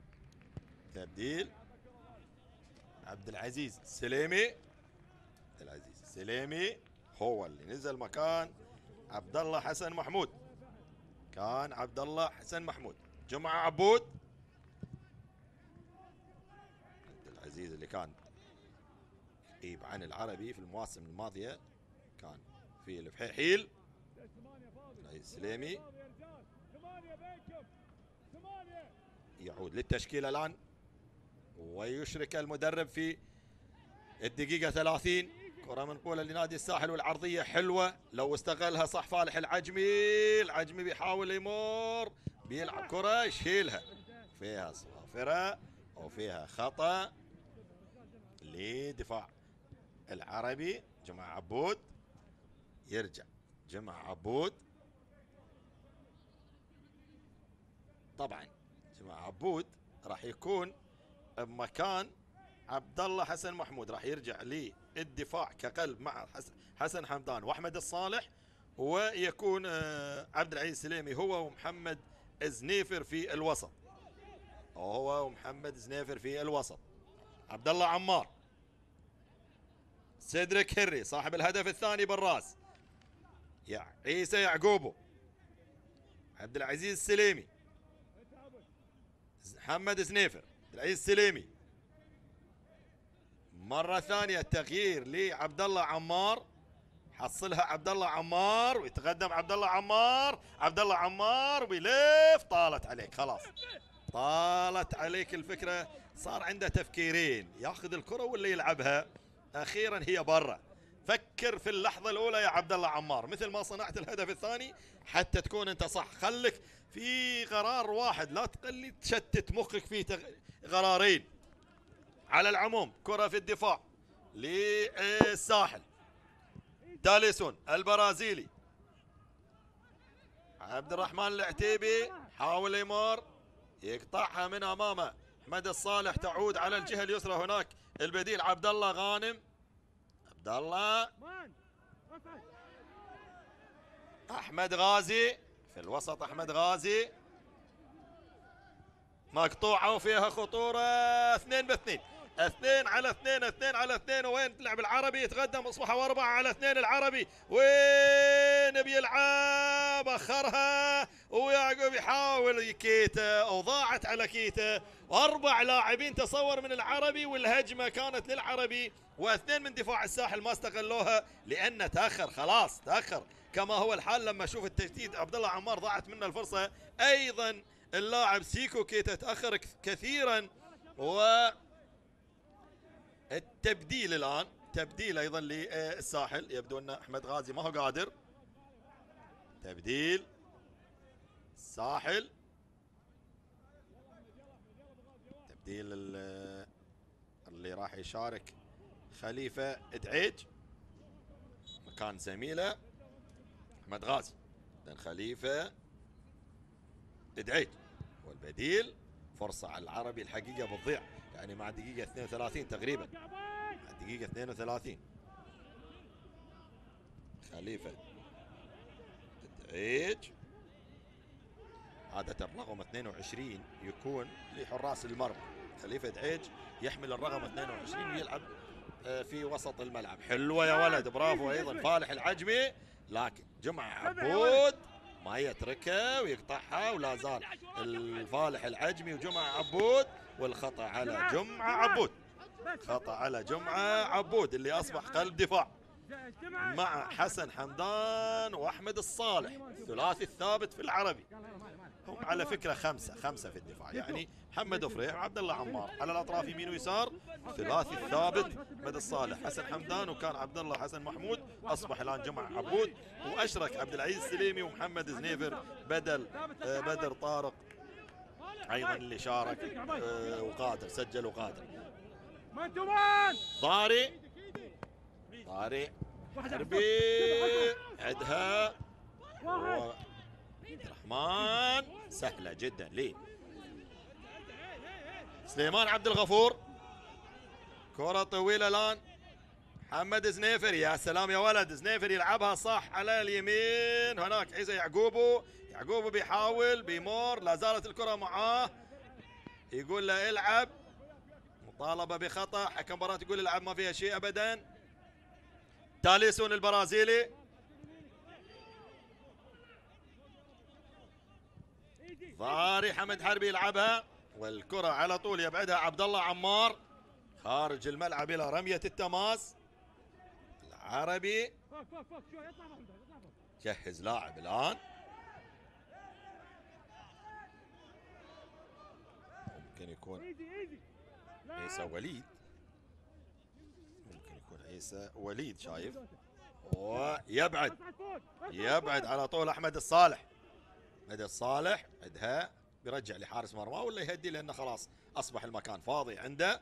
[SPEAKER 1] عبد العزيز السليمي. عبد العزيز السليمي هو اللي نزل مكان عبد الله حسن محمود. كان عبد الله حسن محمود. جمعة عبود. عبد العزيز اللي كان يغيب عن العربي في المواسم الماضية، كان في الفحيحيل. السليمي يعود للتشكيلة الآن ويشرك المدرب في الدقيقة 30. كرة منقولة لنادي الساحل والعرضية حلوة لو استغلها صح فالح العجمي بيحاول يمر، بيلعب كرة يشيلها، فيها صافرة وفيها خطأ لدفاع العربي. جماعة عبود يرجع. جماعة عبود طبعا جماعة عبود راح يكون بمكان عبد الله حسن محمود، راح يرجع للدفاع كقلب مع حسن حمدان واحمد الصالح، ويكون عبد العزيز السليمي هو ومحمد زنيفر في الوسط. عبد الله عمار. سيدريك هنري صاحب الهدف الثاني بالراس. عيسى يعقوبو. عبد العزيز السليمي. محمد زنيفر. عبد العزيز السليمي. مرة ثانية تغيير لعبد الله عمار. حصلها عبد الله عمار ويتقدم عبد الله عمار ويلف. طالت عليك خلاص، طالت عليك الفكرة. صار عنده تفكيرين، ياخذ الكرة ولا يلعبها. اخيرا هي برا. فكر في اللحظة الاولى يا عبد الله عمار، مثل ما صنعت الهدف الثاني حتى تكون انت صح. خليك في قرار واحد، لا تقلي تشتت مخك في قرارين. على العموم كرة في الدفاع للساحل. تاليسون البرازيلي. عبد الرحمن العتيبي حاول يمر، يقطعها من امامه احمد الصالح، تعود على الجهه اليسرى. هناك البديل عبد الله غانم. عبد الله احمد غازي في الوسط. احمد غازي مقطوعه وفيها خطوره. 2 ب2، 2 على 2، 2 على 2. وين تلعب العربي؟ يتقدم، اصبحوا 4 على 2. العربي وين بيلعب؟ كيتا بخرها، ويعقوب يحاول كيتا وضاعت على كيتا. 4 لاعبين تصور من العربي، والهجمه كانت للعربي، واثنين من دفاع الساحل ما استغلوها لان تاخر، خلاص تاخر كما هو الحال. لما اشوف التجديد عبد الله عمار ضاعت منه الفرصه، ايضا اللاعب سيكو كيتا تاخر كثيرا. و التبديل الان، تبديل ايضا للساحل، يبدو ان احمد غازي ما هو قادر. تبديل الساحل، تبديل اللي راح يشارك خليفه دعيج مكان زميله احمد غازي. لان خليفه دعيج والبديل. فرصه على العربي الحقيقه بتضيع، يعني مع دقيقه 32 تقريبا، مع دقيقه 32 خليفه دعيج. عادة الرقم 22 يكون لحراس المرمى، خليفة دعيج يحمل الرقم 22 ويلعب في وسط الملعب. حلوة يا ولد، برافو. ايضا فالح العجمي، لكن جمعة عبود ما يتركها ويقطعها، ولا زال الفالح العجمي وجمعة عبود، والخطأ على جمعة عبود، خطأ على جمعة عبود اللي أصبح قلب دفاع مع حسن حمدان وأحمد الصالح، الثلاثي الثابت في العربي. هم على فكرة خمسة في الدفاع، يعني محمد فريح وعبد الله عمار على الأطراف يمين ويسار، ثلاثي الثابت أحمد الصالح حسن حمدان، وكان عبد الله حسن محمود، أصبح الآن جمعة عبود، وأشرك عبد العزيز السليمي ومحمد زنيفر بدل بدر طارق أيضا اللي شارك، وقادر سجل وقادر. ضاري حربي عدها الرحمن، سهلة جدا ليه سليمان عبد الغفور. كرة طويلة الآن محمد زنيفر، يا سلام يا ولد، زنيفر يلعبها صح على اليمين. هناك عيسى يعقوبو بيحاول بيمور، لا زالت الكرة معاه، يقول له العب، مطالبة بخطأ، حكم مباراة يقول العب ما فيها شيء أبدا. تاليسون البرازيلي، ضاري حمد حربي يلعبها، والكرة على طول يبعدها عبد الله عمار خارج الملعب الى رمية التماس. العربي جهز لاعب الان، ممكن يكون عيسى وليد، ممكن يكون عيسى وليد، شايف، ويبعد على طول احمد الصالح. احمد الصالح عندها بيرجع لحارس مرمى ولا يهدي، لانه خلاص اصبح المكان فاضي عنده.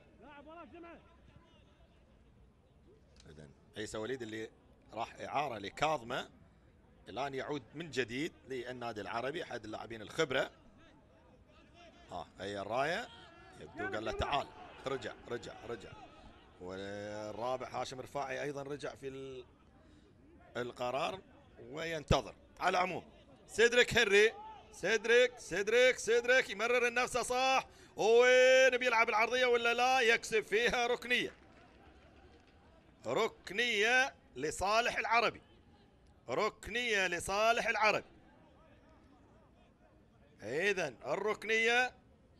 [SPEAKER 1] اذا عيسى وليد اللي راح اعاره لكاظمه الان يعود من جديد للنادي العربي، احد اللاعبين الخبره. هي الرايه، يبدو قال له تعال، رجع. والرابع هاشم رفاعي ايضا رجع في القرار وينتظر. على العموم سيدريك هنري، سيدريك يمرر النفس صح، وين بيلعب العرضيه ولا لا؟ يكسب فيها ركنيه لصالح العربي، اذا الركنيه،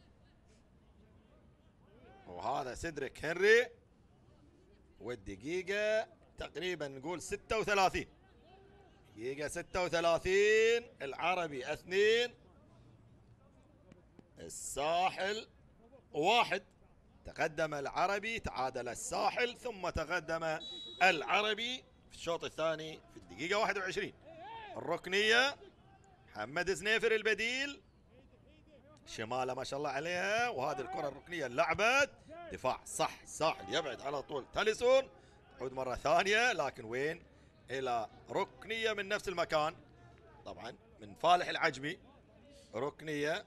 [SPEAKER 1] وهذا سيدريك هنري، والدقيقه تقريبا نقول 36، دقيقة 36، العربي 2 الساحل 1. تقدم العربي، تعادل الساحل، ثم تقدم العربي في الشوط الثاني في الدقيقة 21. الركنية محمد زنيفر البديل، شمالة ما شاء الله عليها، وهذه الكرة الركنية لعبت دفاع صح، الساحل يبعد على طول تاليسون، تعود مرة ثانية، لكن وين؟ الى ركنيه من نفس المكان، طبعا من فالح العجمي. ركنيه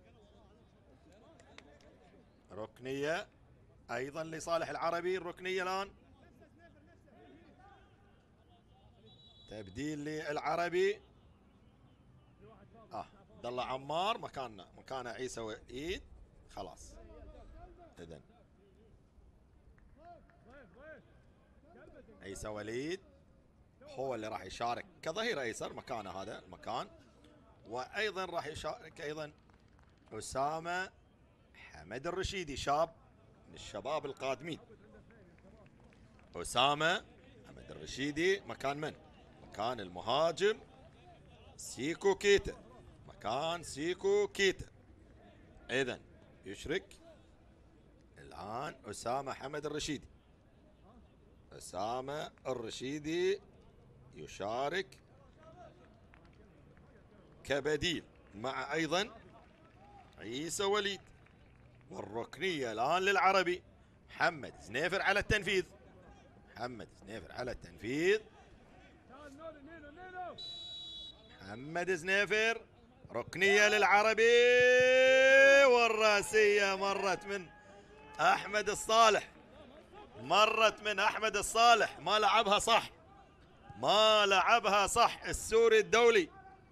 [SPEAKER 1] ايضا لصالح العربي. الركنيه الان تبديل للعربي، عبد الله عمار مكانه عيسى وليد، خلاص. اذا عيسى وليد هو اللي راح يشارك كظهير ايسر مكانه هذا المكان. وايضا راح يشارك ايضا اسامه حمد الرشيدي، شاب من الشباب القادمين. اسامه حمد الرشيدي مكان من؟ مكان المهاجم سيكو كيتا، مكان سيكو كيتا. اذا يشرك الان اسامه حمد الرشيدي. اسامه الرشيدي يشارك كبديل مع ايضا عيسى وليد. والركنيه الان للعربي. محمد زنيفر على التنفيذ. محمد زنيفر على التنفيذ. محمد زنيفر، ركنيه للعربي، والراسيه مرت من احمد الصالح. مرت من احمد الصالح، ما لعبها صح، ما لعبها صح السوري الدولي.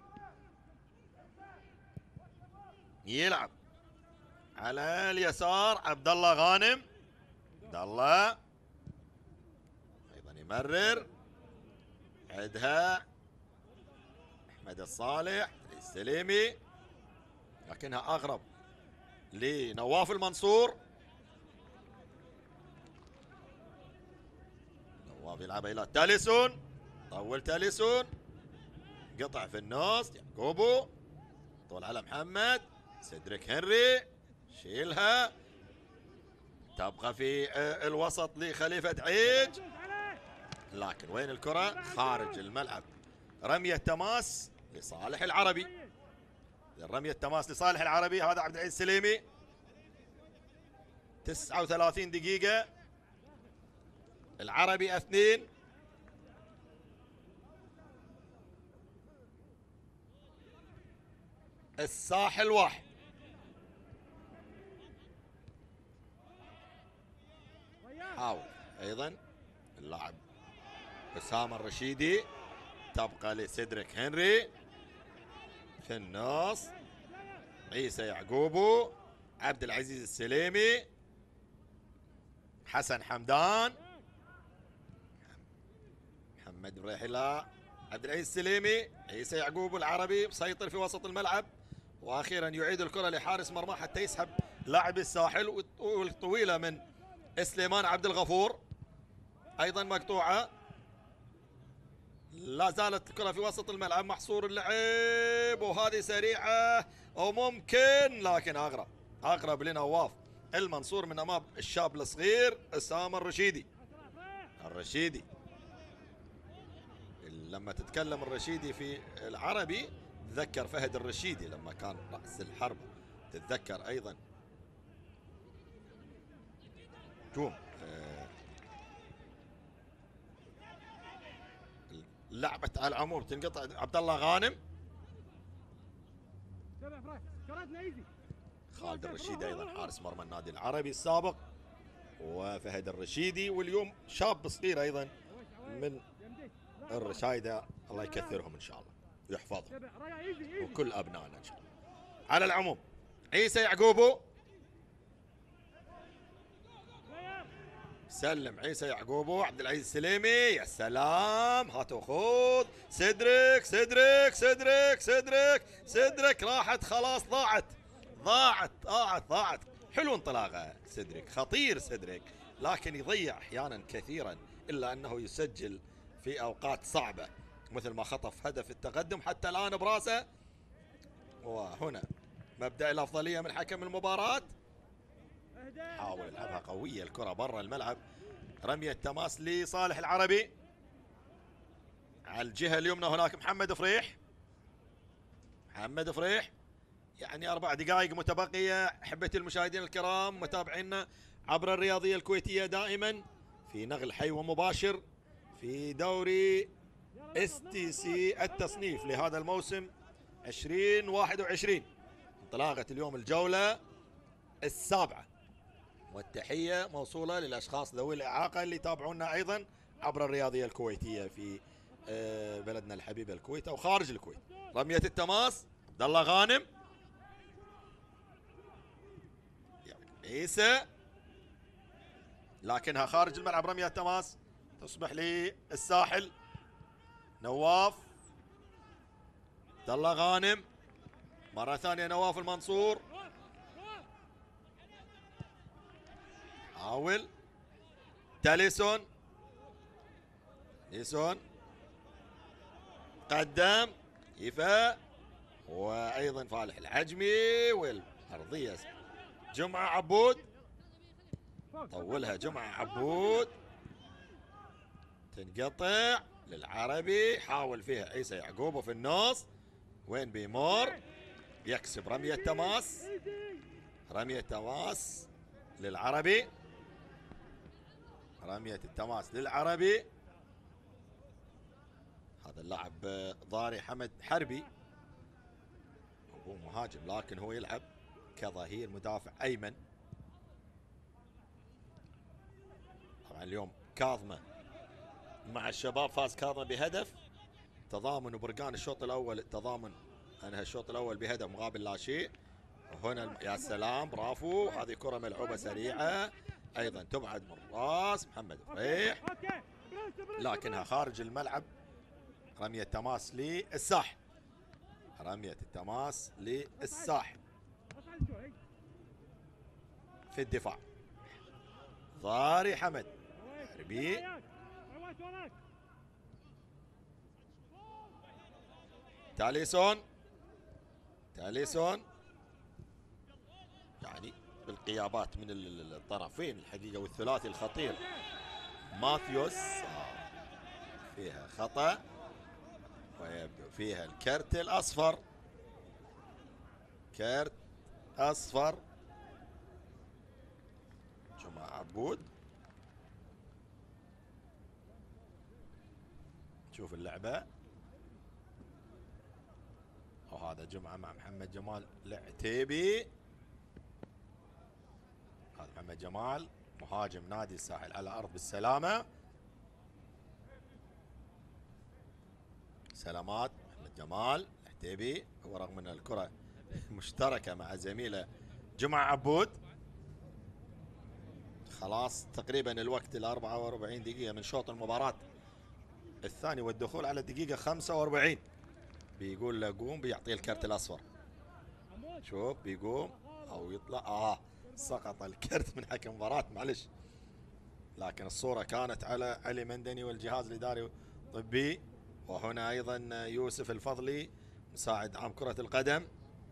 [SPEAKER 1] يلعب على اليسار عبد الله غانم. عبد الله ايضا يمرر، عدها احمد الصالح السليمي، لكنها اغرب لنواف المنصور. نواف يلعبها الى تاليسون، طول تاليسون، قطع في النص يعقوبو، طول على محمد، سيدريك هنري شيلها، تبقى في الوسط لخليفة عيج، لكن وين الكرة؟ خارج الملعب. رمية تماس لصالح العربي. رمية تماس لصالح العربي. هذا عبد العزيز السليمي. 39 دقيقة، العربي 2. الساحل 1. حاول ايضا اللاعب اسامه الرشيدي، تبقى لسيدريك هنري في النص، عيسى يعقوبو، عبد العزيز السليمي، حسن حمدان، محمد بريحلة، عبد العزيز السليمي، عيسى يعقوبو. العربي مسيطر في وسط الملعب، واخيرا يعيد الكره لحارس مرمى حتى يسحب لاعب الساحل. والطويله من سليمان عبد الغفور ايضا مقطوعه. لا زالت الكره في وسط الملعب، محصور اللعب، وهذه سريعه وممكن، لكن اغرب لنواف المنصور من امام الشاب الصغير اسامه الرشيدي. الرشيدي لما تتكلم الرشيدي في العربي تذكر فهد الرشيدي لما كان رأس الحرب. تتذكر ايضا توم لعبة على العموم تنقطع. عبد الله غانم، خالد الرشيدي ايضا حارس مرمى النادي العربي السابق، وفهد الرشيدي، واليوم شاب صغير ايضا من الرشايدة، الله يكثرهم ان شاء الله ويحفظهم وكل ابنائنا ان شاء الله. على العموم عيسى يعقوبو، سلم عيسى يعقوبو، عبد العزيز السليمي، يا سلام، هات وخذ، سيدريك سيدريك سيدريك سيدريك سيدريك، راحت خلاص، ضاعت. حلو انطلاقه سيدريك، خطير سيدريك، لكن يضيع احيانا كثيرا، الا انه يسجل في اوقات صعبه، مثل ما خطف هدف التقدم حتى الان براسه. وهنا مبدأ الافضليه من حكم المباراه. حاول يلعبها قويه الكره برا الملعب. رميه تماس لصالح العربي. على الجهه اليمنى هناك محمد فريح. يعني 4 دقائق متبقيه. احبتي المشاهدين الكرام متابعينا عبر الرياضيه الكويتيه دائما في نقل حي ومباشر في دوري STC التصنيف لهذا الموسم 2021. انطلاقه اليوم الجوله السابعه، والتحيه موصوله للاشخاص ذوي الاعاقه اللي يتابعونا ايضا عبر الرياضيه الكويتيه في بلدنا الحبيب الكويت او خارج الكويت. رميه التماس عبد الله غانم، عيسى، لكنها خارج الملعب. رميه التماس تصبح للساحل. نواف عبد الله غانم، مرة ثانية نواف المنصور، حاول تاليسون، ليسون قدم يفا، وايضا فالح العجمي والارضيه جمعه عبود، طولها جمعه عبود، تنقطع للعربي، حاول فيها عيسى يعقوب في النص، وين بيمر يكسب رميه تماس، رميه تماس للعربي، رميه التماس للعربي. هذا اللاعب ضاري حمد حربي، هو مهاجم لكن هو يلعب كظهير مدافع ايمن. طبعا اليوم كاظمه مع الشباب، فاز كاظمه بهدف، تضامن وبرقان الشوط الاول، التضامن انهى الشوط الاول بهدف مقابل لا شيء. هنا يا سلام برافو، هذه كره ملعوبه سريعه ايضا تبعد من راس محمد فريح لكنها خارج الملعب. رمية تماس للساحل، رمية التماس للساحل في الدفاع. ضاري حمد حربي، تاليسون، تاليسون يعني بالقيابات من الطرفين الحقيقة، والثلاثي الخطير ماثيوس فيها خطأ ويبدو فيها الكرت الأصفر، كرت أصفر. جمعة عبود، شوف اللعبة، وهذا جمعة مع محمد جمال العتيبي. هذا محمد جمال مهاجم نادي الساحل على أرض بالسلامة. سلامات محمد جمال العتيبي، هو رغم ان الكرة مشتركة مع زميله جمعة عبود. خلاص تقريبا الوقت 44 دقيقة من شوط المباراة الثاني والدخول على الدقيقة 45. بيقول له قوم، بيعطيه الكرت الأصفر. شوف بيقوم أو يطلع، سقط الكرت من حكم المباراة معلش، لكن الصورة كانت على علي مندني والجهاز الإداري الطبي. وهنا أيضا يوسف الفضلي مساعد عام كرة القدم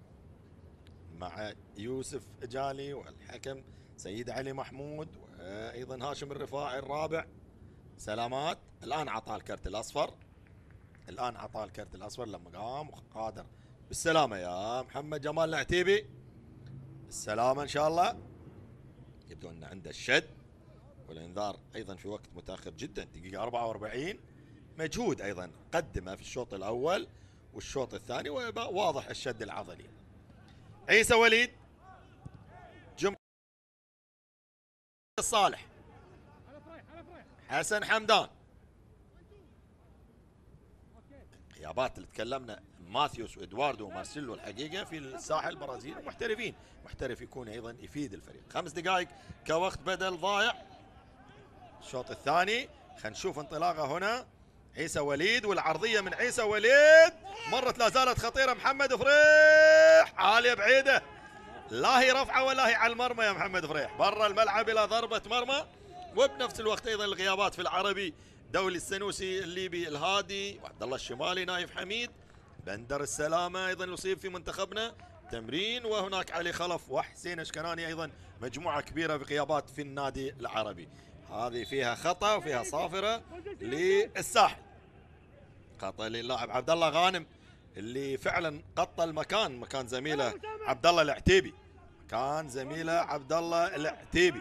[SPEAKER 1] مع يوسف جالي، والحكم سيد علي محمود، وأيضا هاشم الرفاعي الرابع. سلامات الآن عطاه الكرت الأصفر، الآن عطاه الكرت الأصفر لما قام قادر بالسلامة يا محمد جمال العتيبي، بالسلامة إن شاء الله. يبدو أن عنده الشد والإنذار أيضا في وقت متأخر جدا، دقيقة 44. مجهود أيضا قدمه في الشوط الأول والشوط الثاني، وواضح الشد العضلي. عيسى وليد، جمعة الصالح، حسن حمدان. غيابات اللي تكلمنا ماثيوس وادواردو ومارسيلو الحقيقه في الساحل البرازيل محترفين، محترف يكون ايضا يفيد الفريق. 5 دقائق كوقت بدل ضايع الشوط الثاني. خلينا نشوف انطلاقه هنا عيسى وليد، والعرضيه من عيسى وليد مرت لا زالت خطيره. محمد فريح عاليه بعيده، لا هي رفعه ولا هي على المرمى يا محمد فريح، برا الملعب الى ضربه مرمى. وبنفس الوقت ايضا الغيابات في العربي، دولي السنوسي الليبي الهادي، وعبد الله الشمالي، نايف حميد، بندر السلامه ايضا يصيب في منتخبنا تمرين، وهناك علي خلف وحسين اشكناني، ايضا مجموعه كبيره بغيابات في النادي العربي. هذه فيها خطا وفيها صافره للساحل، خطا للاعب عبد الله غانم اللي فعلا قطى المكان، مكان زميله عبد الله العتيبي، كان زميله عبد الله العتيبي.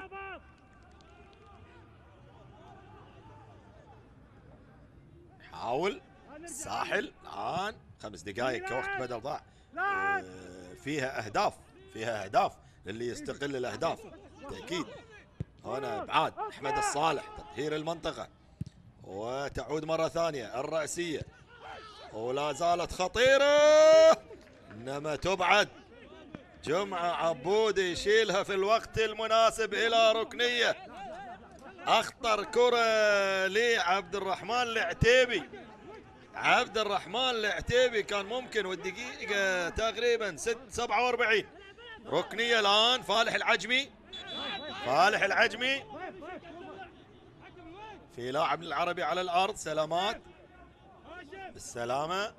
[SPEAKER 1] حاول الساحل الان 5 دقائق كوقت بدل ضاع، فيها اهداف، فيها اهداف للي يستقل الاهداف تاكيد. هنا ابعاد احمد الصالح، تطهير المنطقه، وتعود مره ثانيه الراسيه، ولا زالت خطيره انما تبعد. جمعه عبود يشيلها في الوقت المناسب الى ركنيه. اخطر كره لعبد الرحمن العتيبي، عبد الرحمن العتيبي كان ممكن، والدقيقة تقريبا 47. ركنية الآن فالح العجمي. فالح العجمي في لاعب العربي على الأرض. سلامات بالسلامة.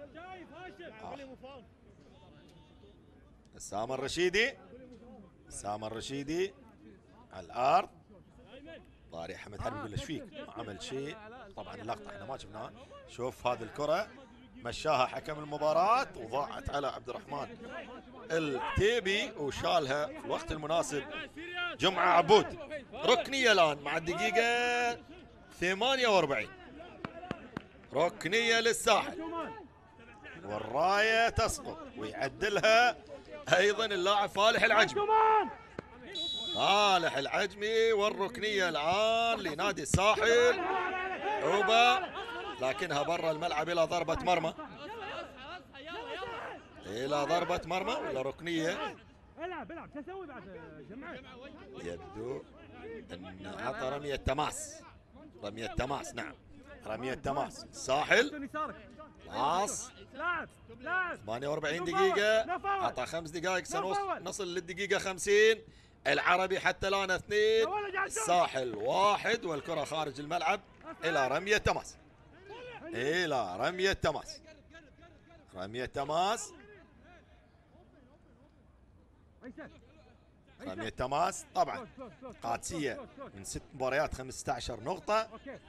[SPEAKER 1] أسامة الرشيدي. أسامة الرشيدي على الأرض. طارق حمد حرب يقول ايش فيك؟ ما عمل شيء. طبعا اللقطة احنا ما شفناها. شوف هذه الكرة مشاها حكم المباراة وضاعت على عبد الرحمن العتيبي وشالها في الوقت المناسب جمعة عبود. ركنية الآن مع الدقيقة 48. ركنية للساحل والراية تسقط ويعدلها أيضا اللاعب فالح العجمي. فالح العجمي والركنية الآن لنادي الساحل. عوبة لكنها برا الملعب إلى ضربة مرمى. إلى ضربة مرمى ولا ركنية؟
[SPEAKER 2] العب شو اسوي بعد جماعة؟
[SPEAKER 1] يبدو أن عطى رمية تماس. رمية تماس نعم. رمية تماس. الساحل خلاص 48 دقيقة. عطى 5 دقائق سنصل للدقيقة 50. العربي حتى الآن 2. الساحل 1 والكرة خارج الملعب إلى رمية تماس. إلى رمية تماس. رمية تماس. رمية تماس. طبعا قادسية من 6 مباريات 15 نقطة.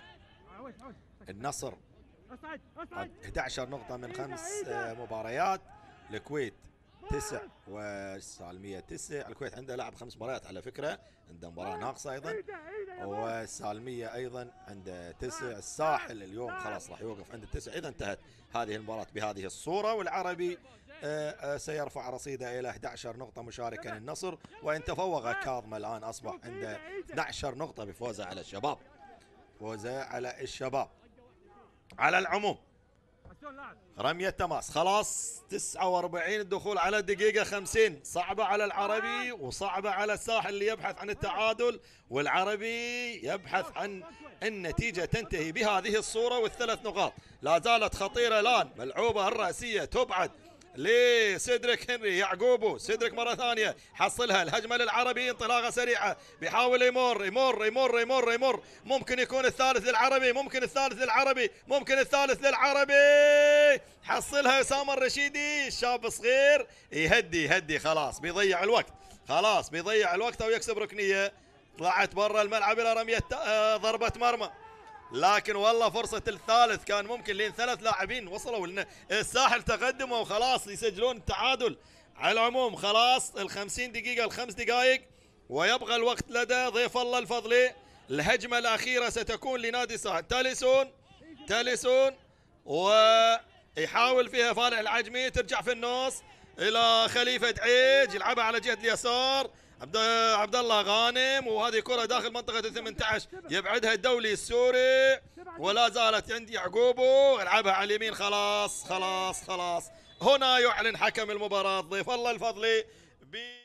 [SPEAKER 1] النصر 11 نقطة من 5 مباريات. الكويت 9 والسالمية 9. الكويت عنده لاعب 5 مباريات على فكرة، عنده مباراة ناقصة أيضا. والسالمية أيضا عنده 9. الساحل اليوم خلاص راح يوقف عند 9 إذا انتهت هذه المباراة بهذه الصورة. والعربي سيرفع رصيده إلى 11 نقطة مشاركا النصر، وإن تفوق كاظم الآن أصبح عنده 12 نقطة بفوزه على الشباب. فوزه على الشباب. على العموم رمية تماس خلاص 49. الدخول على الدقيقة 50. صعبة على العربي وصعبة على الساحل اللي يبحث عن التعادل، والعربي يبحث عن النتيجة تنتهي بهذه الصورة وال3 نقاط. لا زالت خطيرة الآن. ملعوبة الرأسية تبعد لسيدريك هنري. يعقوبو سيدريك مرة ثانية حصلها. الهجمة للعربي انطلاقة سريعة بيحاول يمر يمر يمر يمر يمر. ممكن يكون الثالث للعربي. ممكن الثالث للعربي. ممكن الثالث للعربي. حصلها أسامة الرشيدي. الشاب صغير يهدي خلاص بيضيع الوقت. خلاص بيضيع الوقت أو يكسب ركنية. طلعت برا الملعب إلى رمية ضربة مرمى. لكن والله فرصة الثالث كان ممكن، لين 3 لاعبين وصلوا لنا. الساحل تقدموا وخلاص يسجلون التعادل. على العموم خلاص 50 دقيقة 5 دقائق ويبقى الوقت لدى ضيف الله الفضلي. الهجمة الأخيرة ستكون لنادي الساحل. تاليسون ويحاول فيها فالح العجمي. ترجع في النص إلى خليفة عيج يلعبها على جهة اليسار. عبد الله غانم، وهذه كرة داخل منطقة 18 يبعدها الدولي السوري، ولا زالت عند يعقوبو يلعبها على اليمين. خلاص هنا يعلن حكم المباراة ضيف الله الفضلي